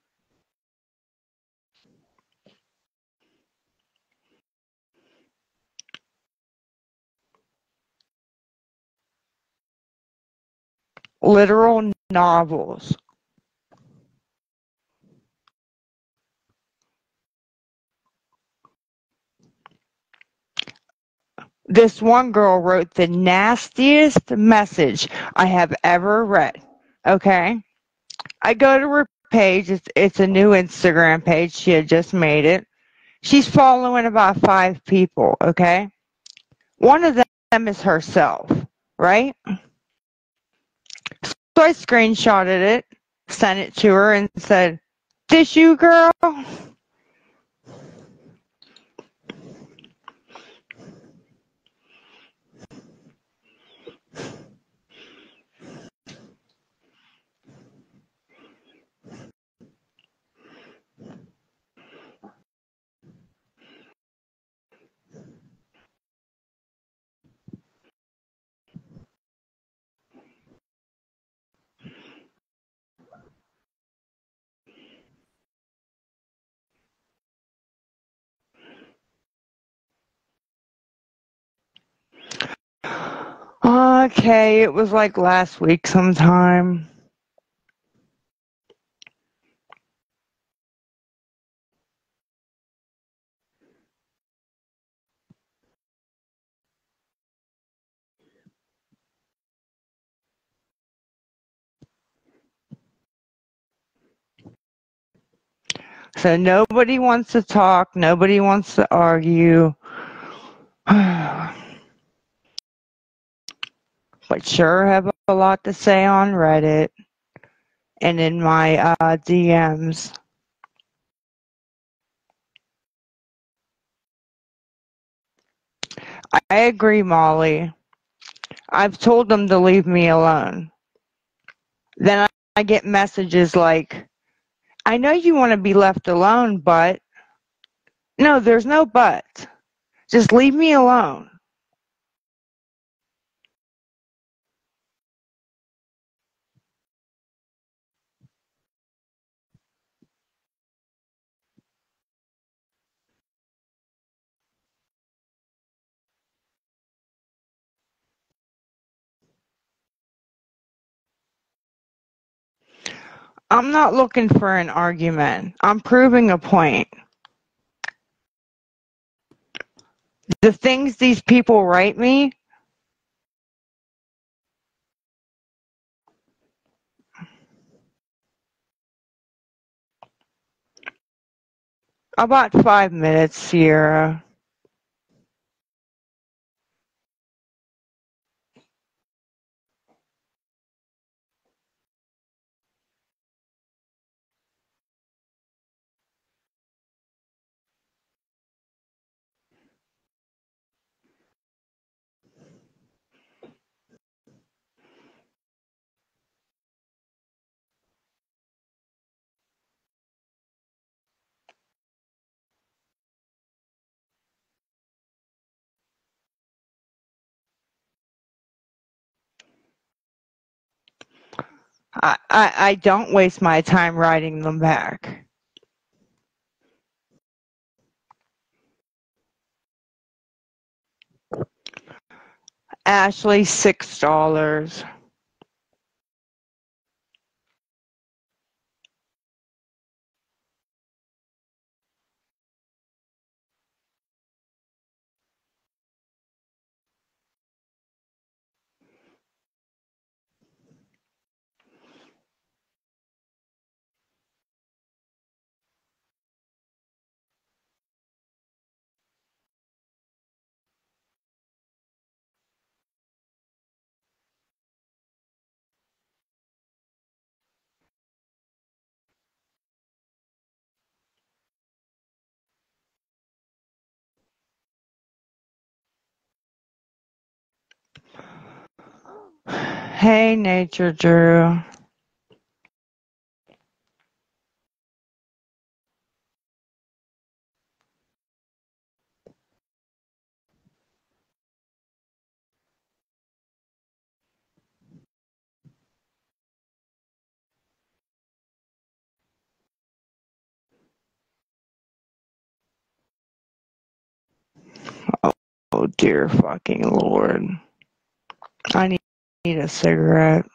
Literal novels. This one girl wrote the nastiest message I have ever read. Okay? I go to her page. It's, it's a new Instagram page. She had just made it. She's following about five people. Okay? One of them is herself. Right? So I screenshotted it, sent it to her, and said, "This you, girl?" Okay, it was like last week sometime. So nobody wants to talk, nobody wants to argue. But sure have a lot to say on Reddit and in my uh, D Ms. I agree, Molly. I've told them to leave me alone. Then I, I get messages like, "I know you want to be left alone, but..." No, there's no but. Just leave me alone. I'm not looking for an argument. I'm proving a point. The things these people write me, about five minutes, Sierra. I, I, I don't waste my time writing them back. Ashley, six dollars. Hey, Nature Drew. Oh, dear fucking Lord. I need, need a cigarette.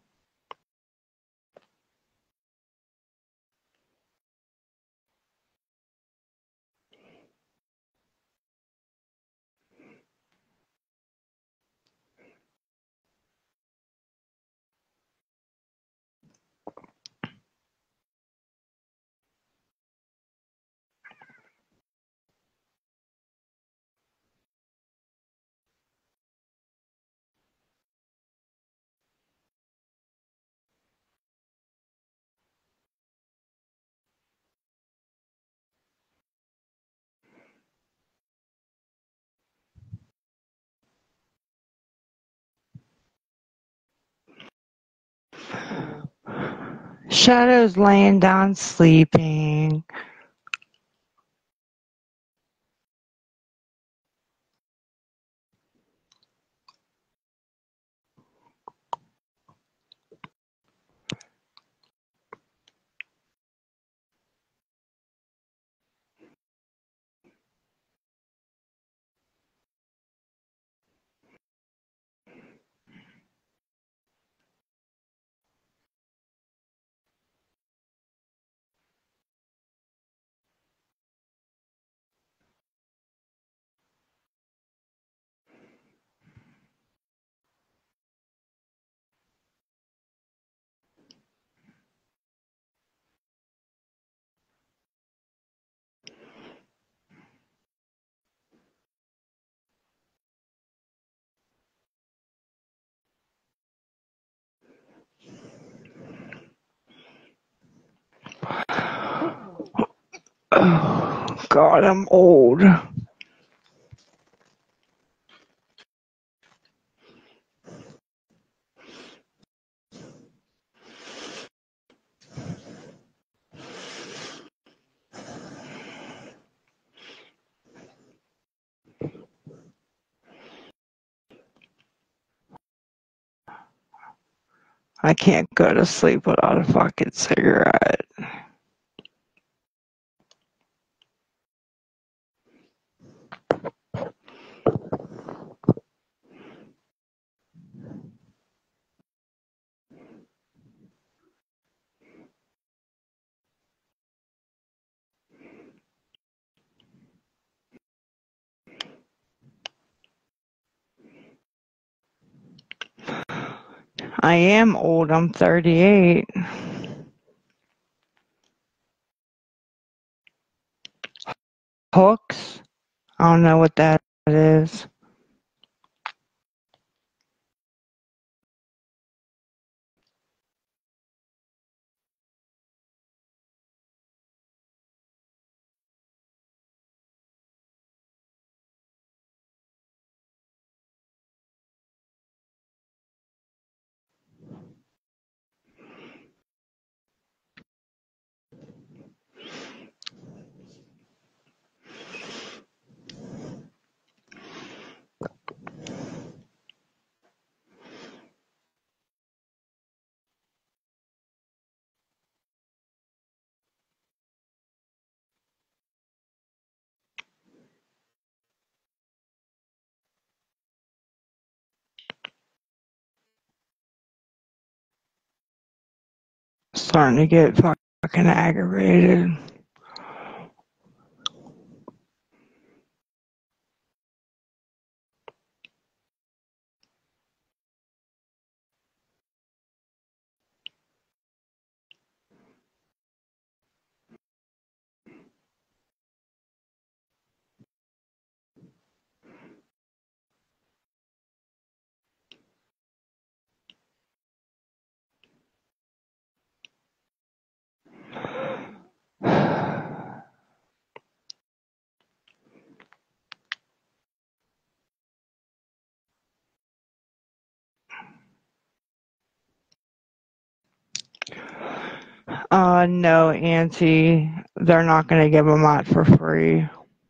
Shadow's laying down sleeping. Oh, God, I'm old. I can't go to sleep without a fucking cigarette. I am old. I'm thirty-eight. Hooks? I don't know what that is. starting to get fucking aggravated. Uh, no, Auntie, they're not going to give them out for free.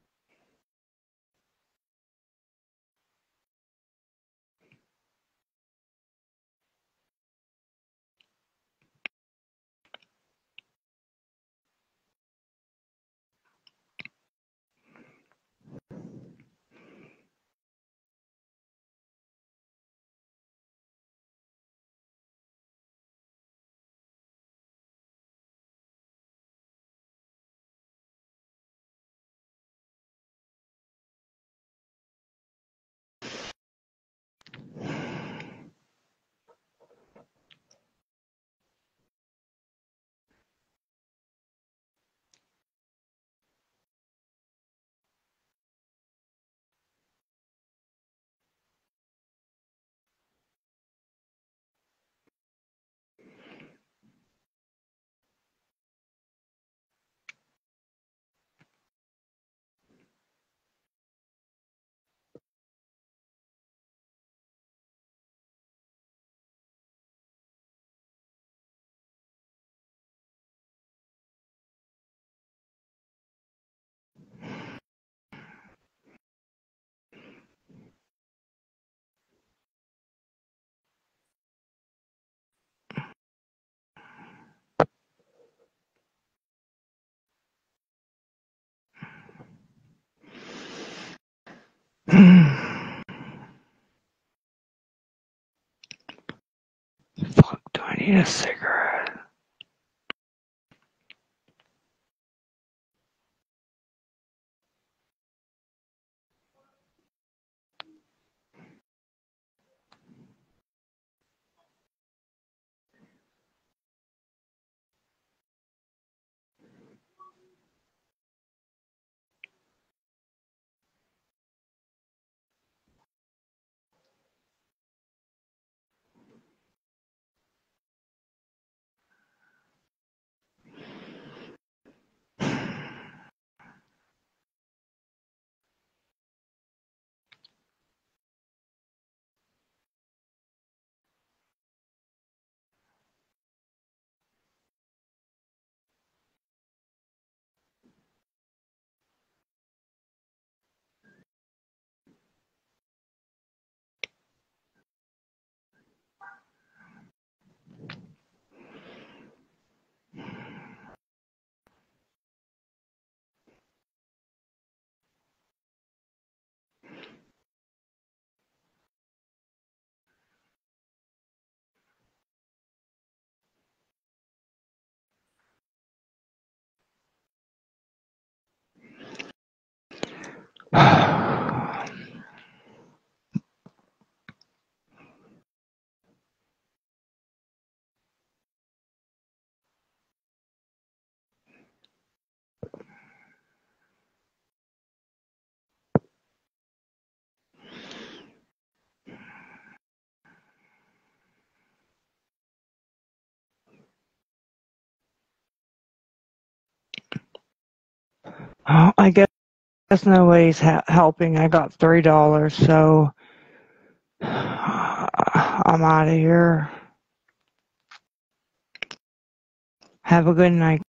Fuck, do I need a cigarette? Oh, I guess nobody's ha- helping. I got three dollars, so I'm out of here. Have a good night.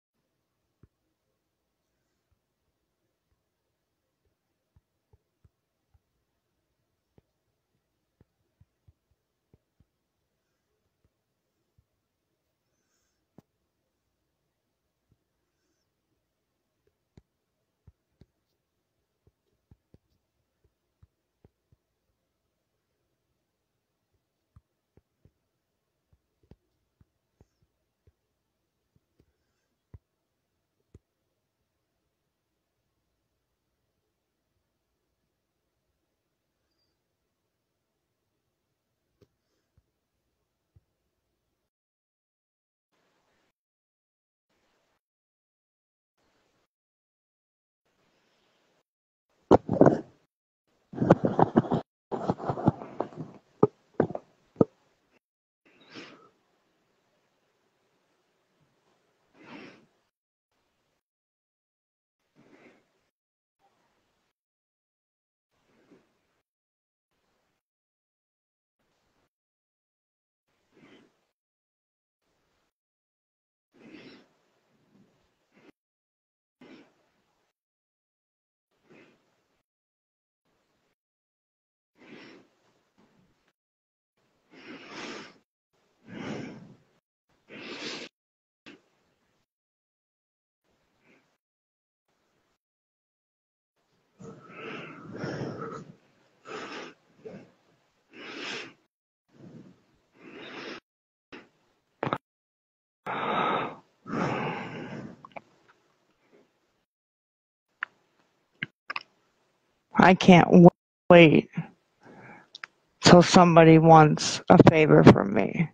I can't wait till somebody wants a favor from me.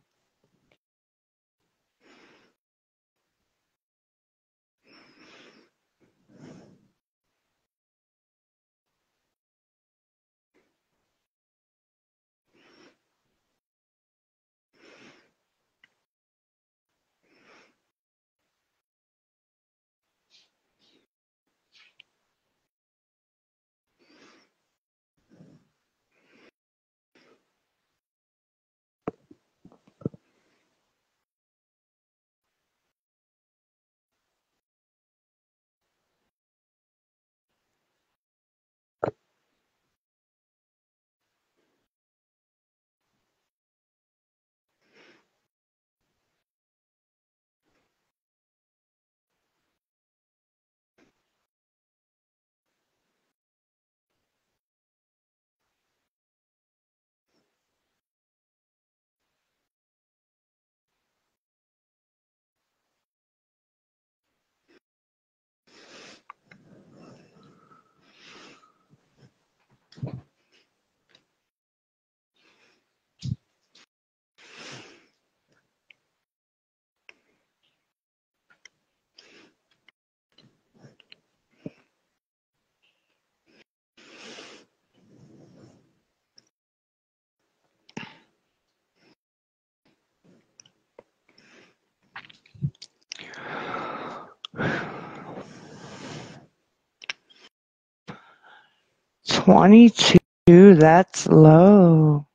twenty-two, that's low.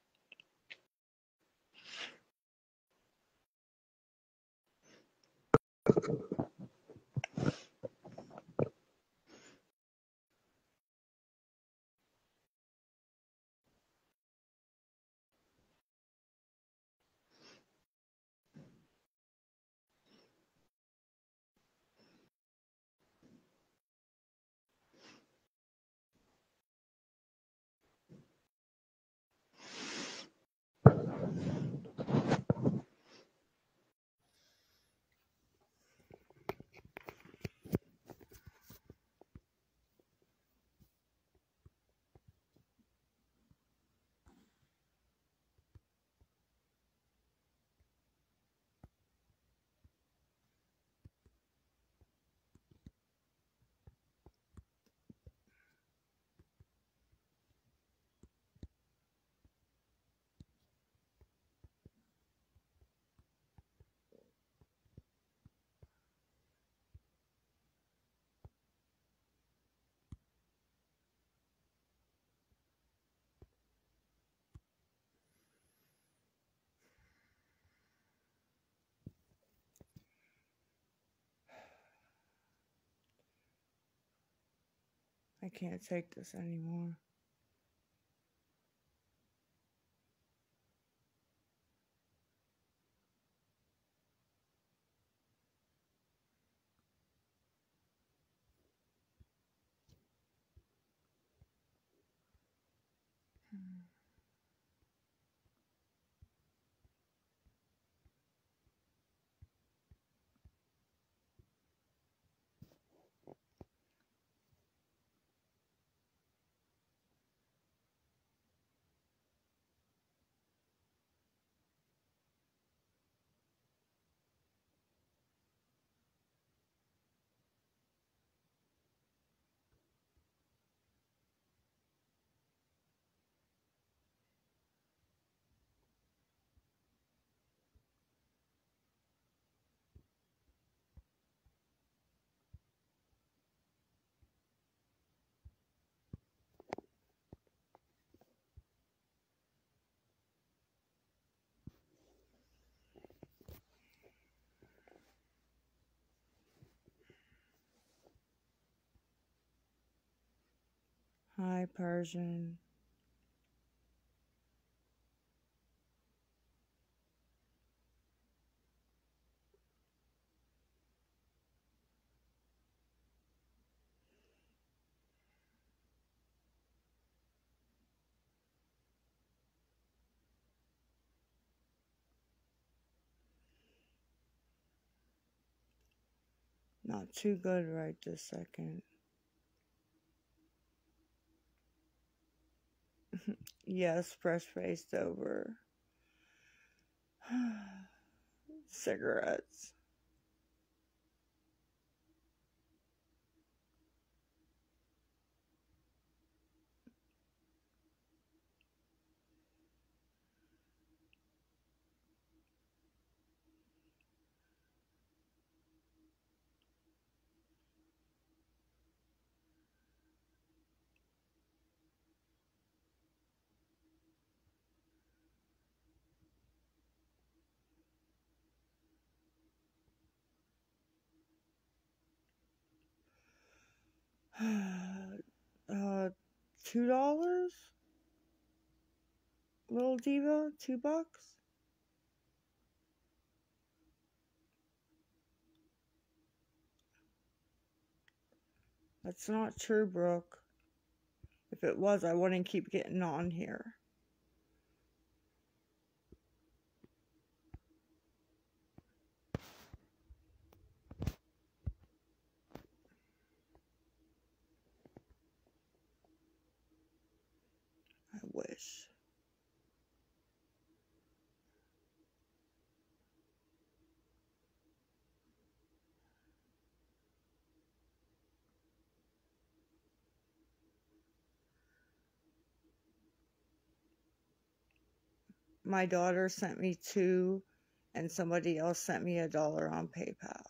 I can't take this anymore. Hi, Persian. Not too good right this second. Yes, fresh faced over. Cigarettes. uh, two dollars? Little diva, two bucks? That's not true, Brooke. If it was, I wouldn't keep getting on here. I wish. My daughter sent me two, and somebody else sent me a dollar on PayPal.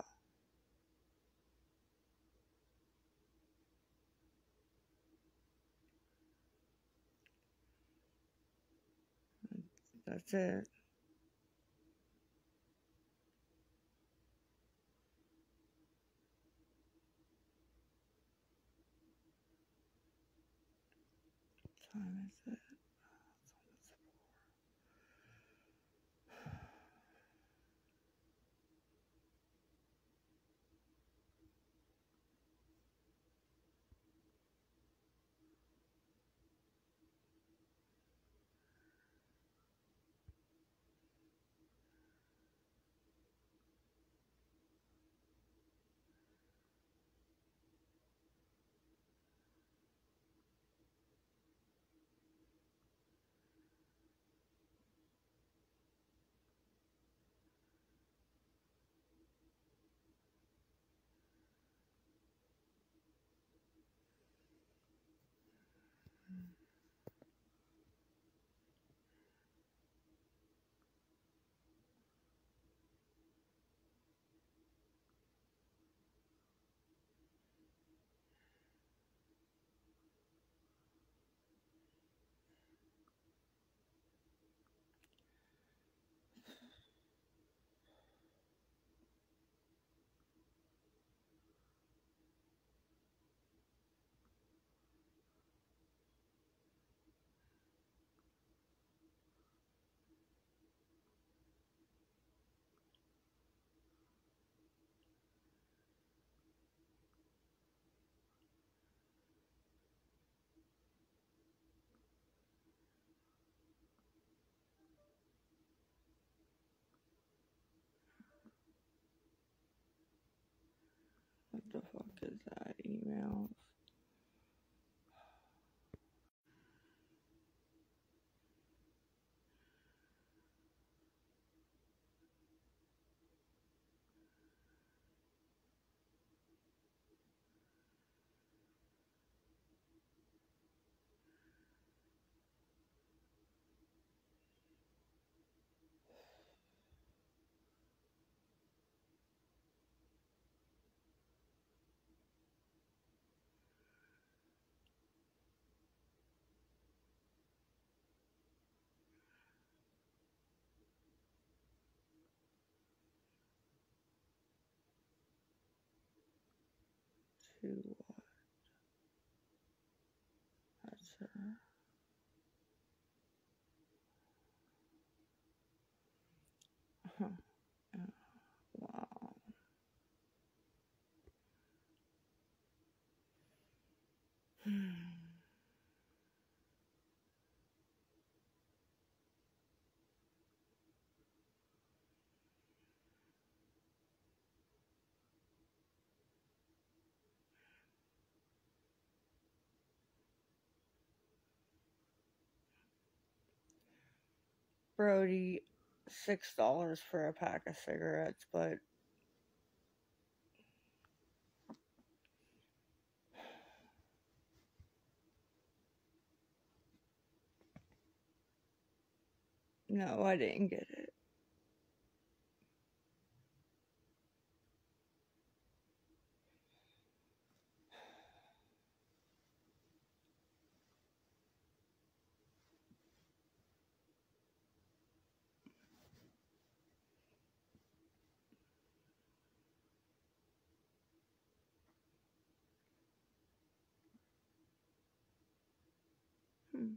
That's it. What time is it? What the fuck is that? Emails. To what? That's her. Huh. Yeah. Wow. Brody six dollars for a pack of cigarettes, but no, I didn't get it. Hmm.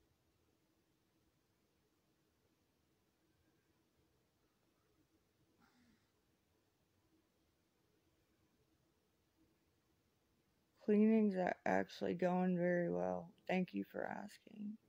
Cleaning's actually going very well. Thank you for asking.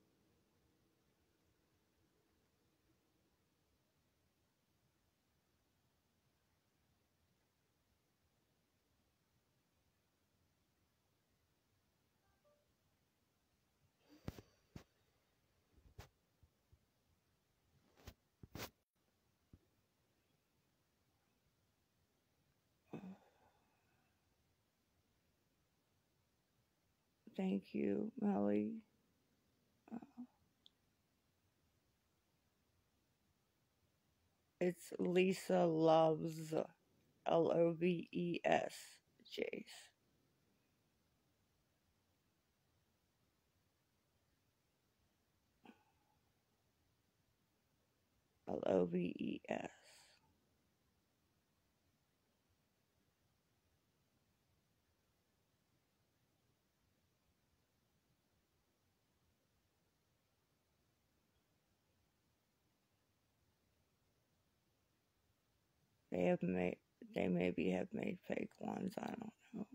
Thank you, Melly. Uh, it's Lisa Loves, L O V E S, Jace. L O V E S. They have made, they maybe have made fake ones, I don't know.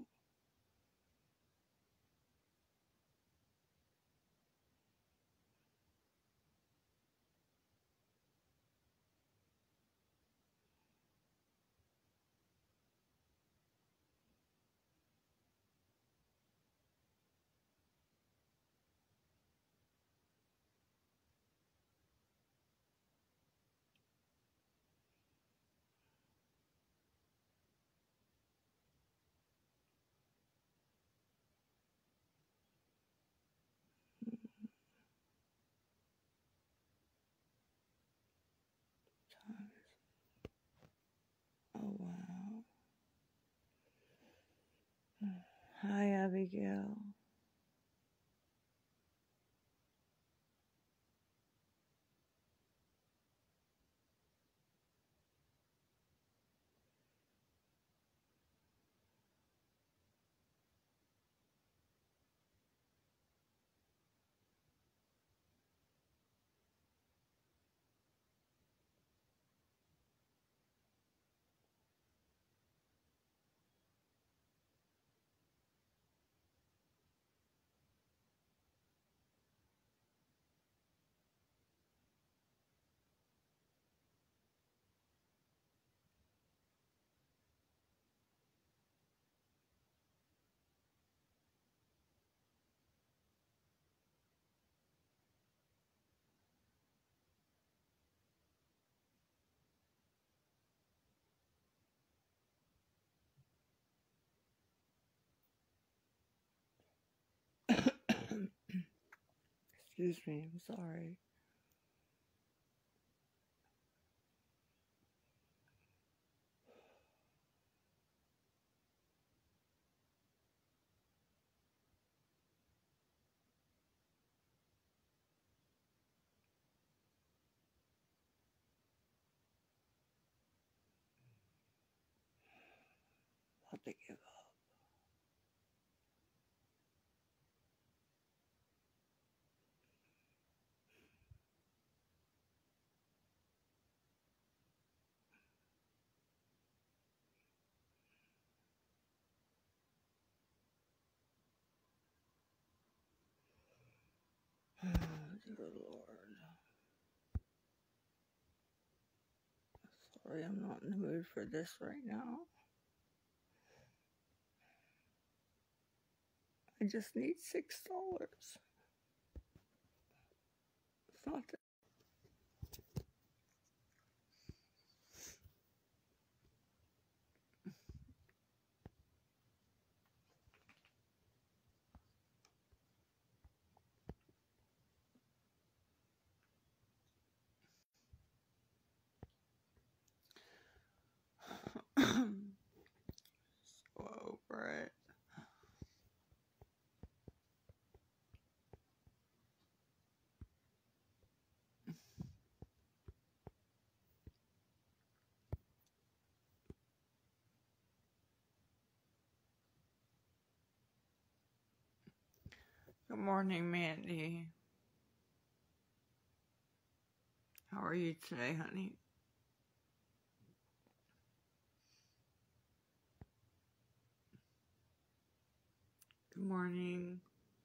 Oh, wow. Hi, Abigail. Excuse me, I'm sorry. About to give up. Dear Lord. Sorry, I'm not in the mood for this right now. I just need six dollars. It's not that for it. Good morning, Mandy. How are you today, honey? Good morning.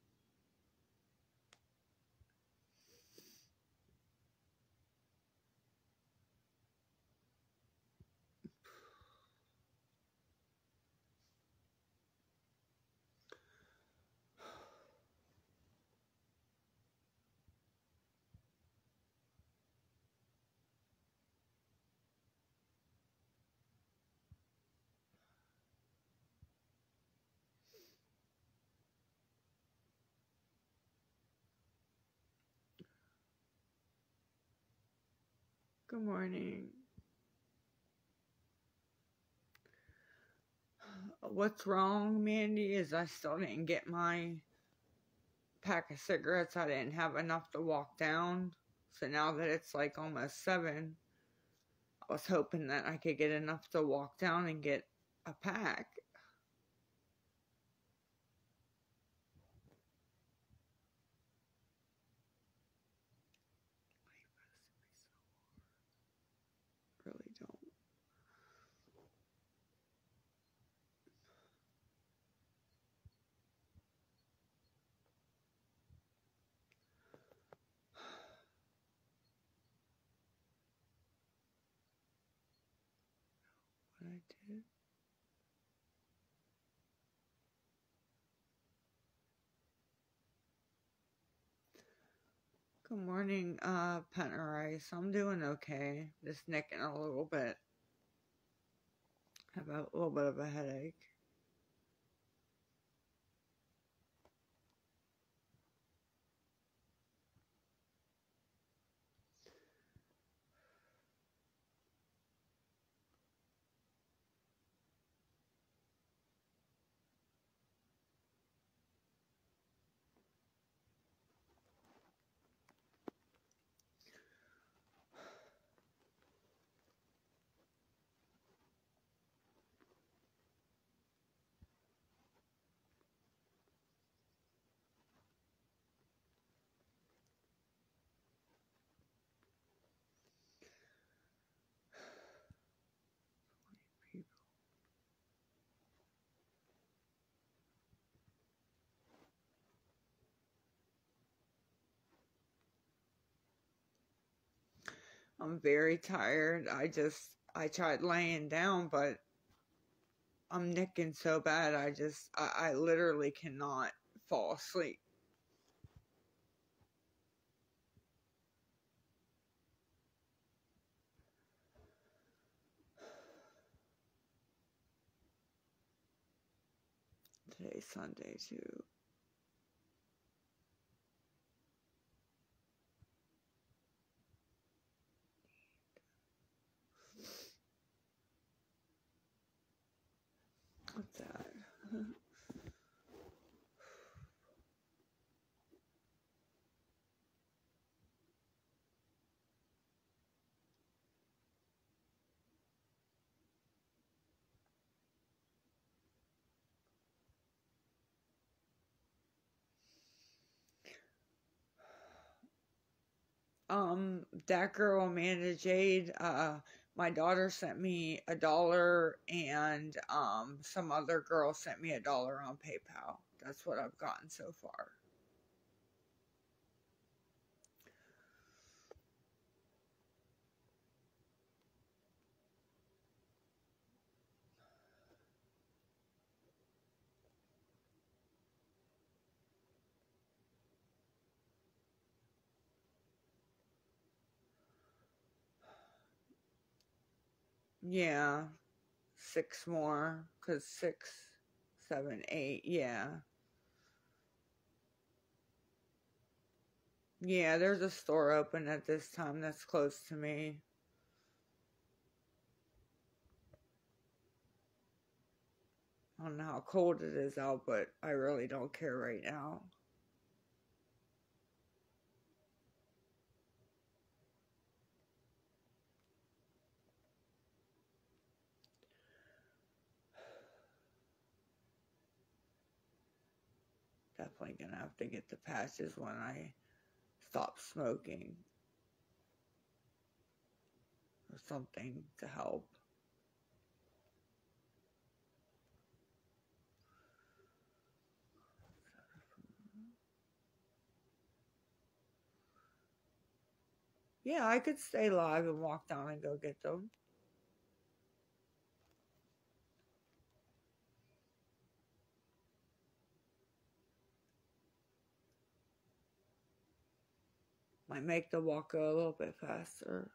Good morning. What's wrong, Mandy, is I still didn't get my pack of cigarettes. I didn't have enough to walk down. So now that it's like almost seven, I was hoping that I could get enough to walk down and get a pack. Really don't. What I did. Good morning, uh, Pentner Rice. I'm doing okay. Just nicking a little bit. Have a little bit of a headache. I'm very tired. I just, I tried laying down, but I'm nicking so bad. I just, I, I literally cannot fall asleep. Today's Sunday, too. What's that? Um, that girl, Amanda Jade, uh, my daughter sent me a dollar, and um, some other girl sent me a dollar on PayPal. That's what I've gotten so far. Yeah, six more, cause six, seven, eight, yeah. Yeah, there's a store open at this time that's close to me. I don't know how cold it is out, but I really don't care right now. Definitely gonna have to get the patches when I stop smoking. Or something to help. Yeah, I could stay live and walk down and go get them. Might make the walk go a little bit faster.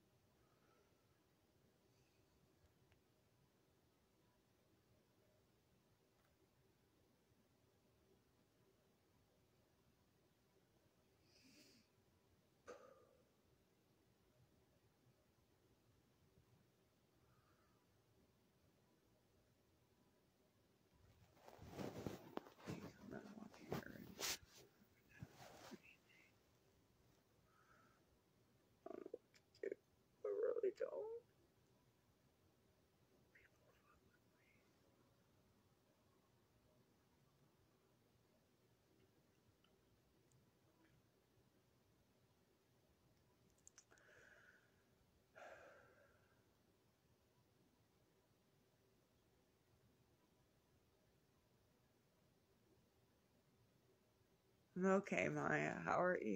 I really don't. I'm okay, Maya. How are you?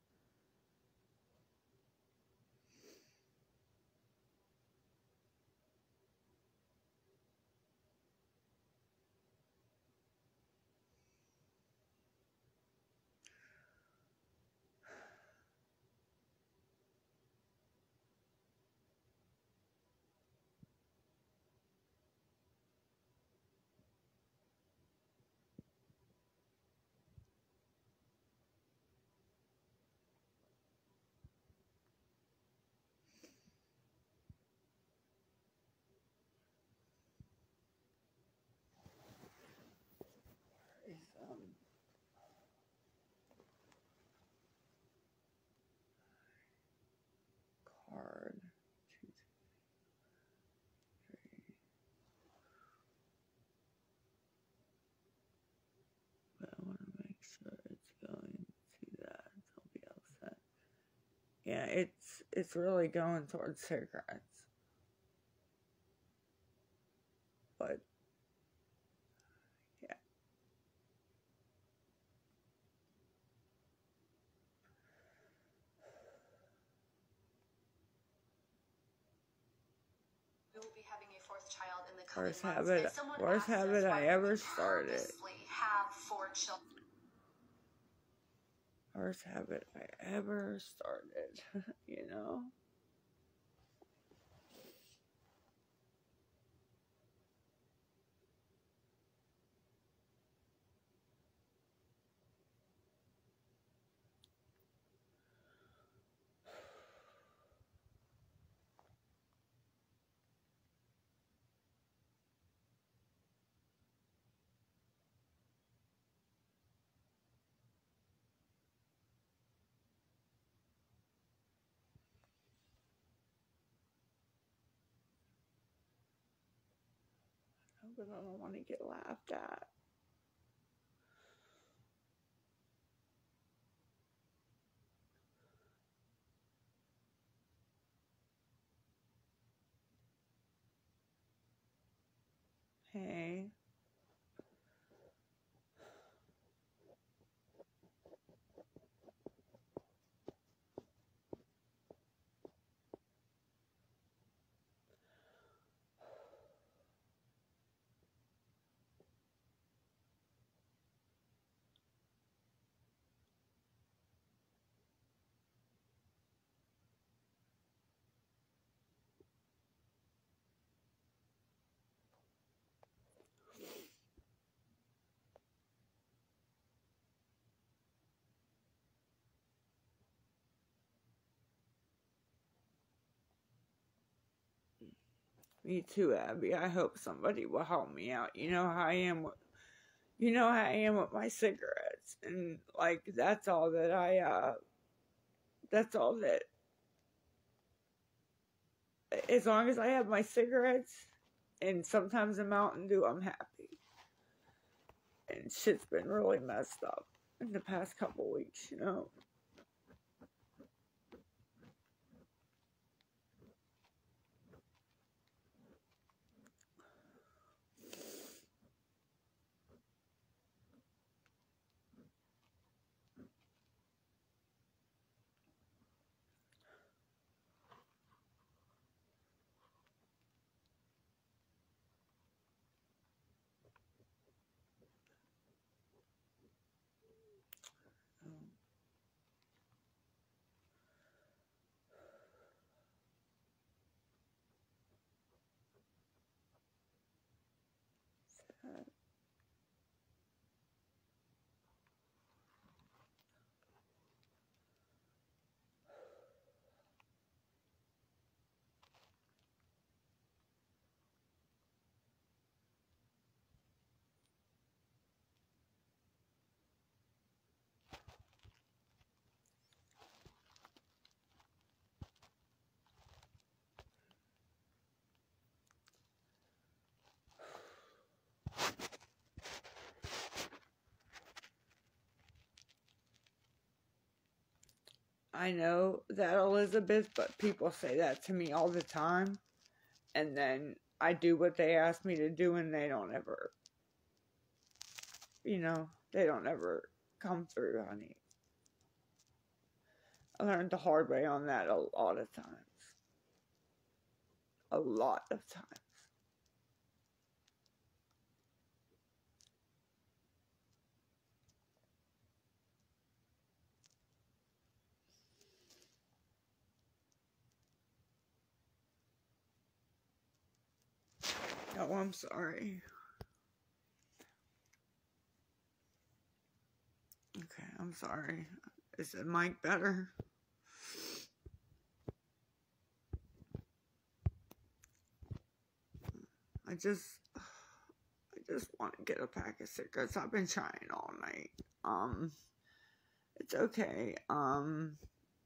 Is, um, card. Two, three. But I want to make sure it's going to that. I'll be all set. Yeah, it's it's really going towards cigarettes. But yeah. We will be having a fourth child in the coming Worst months. habit, And someone worst asked us habit why I we ever started. purposely have four children. Worst habit I ever started. You know. But I don't want to get laughed at. Hey. Me too, Abby. I hope somebody will help me out. You know how I am with, you know how I am with my cigarettes. And, like, that's all that I, uh, that's all that, as long as I have my cigarettes and sometimes a Mountain Dew, I'm happy. And shit's been really messed up in the past couple weeks, you know. I know that, Elizabeth, but people say that to me all the time. And then I do what they ask me to do, and they don't ever, you know, they don't ever come through, honey. I learned the hard way on that a lot of times. A lot of times. Oh, I'm sorry. Okay, I'm sorry. Is the mic better? I just, I just want to get a pack of cigarettes. I've been trying all night. Um, it's okay. Um,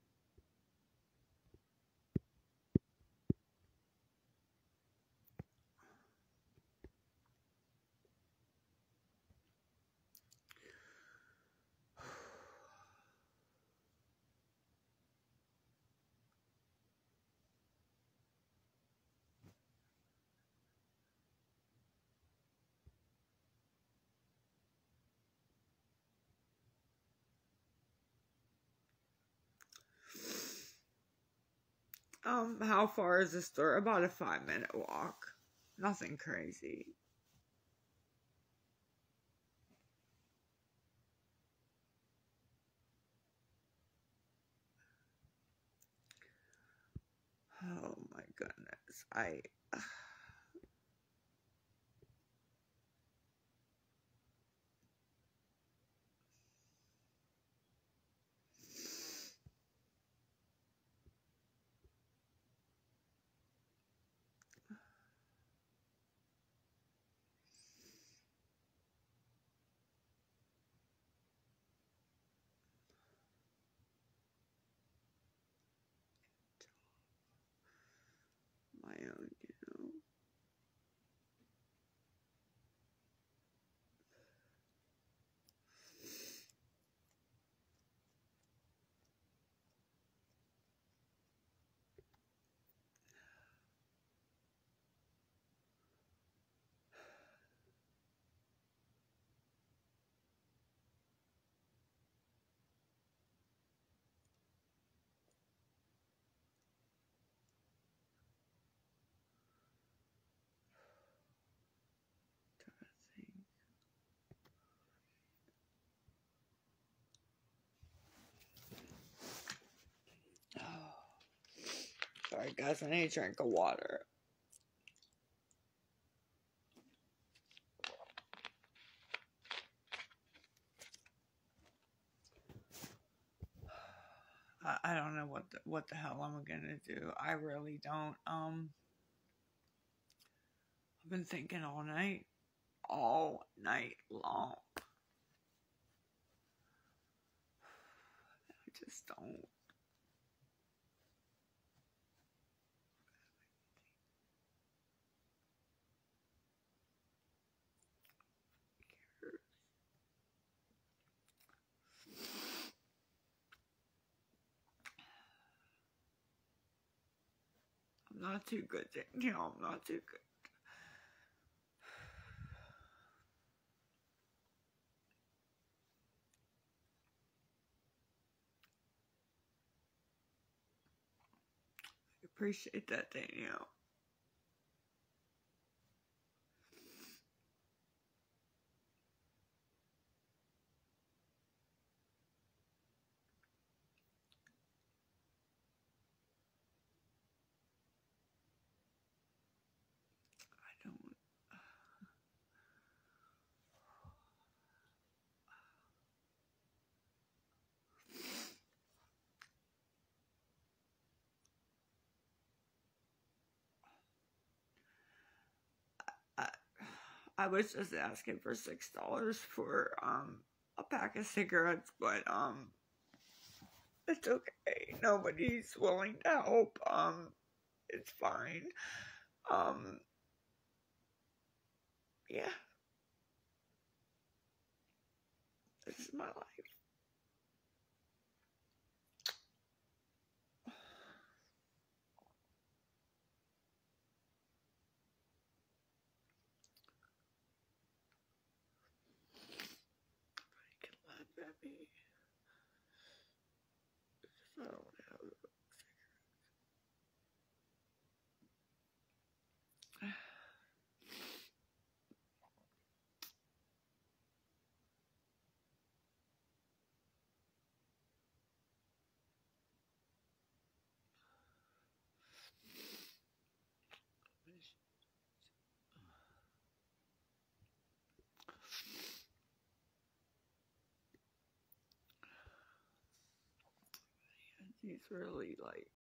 um, how far is the store? About a five minute walk. Nothing crazy. Oh my goodness. I. My own, you know. Sorry, guys. I need a drink of water. I, I don't know what the, what the hell I'm gonna do. I really don't. Um. I've been thinking all night. All night long. I just don't. I'm not too good, you know, I'm not too good. I appreciate that, Danielle. I don't. I, I was just asking for six dollars for um a pack of cigarettes, but um it's okay. Nobody's willing to help. Um, it's fine. Um, yeah, this is my life. You can laugh at me. I don't have He's really like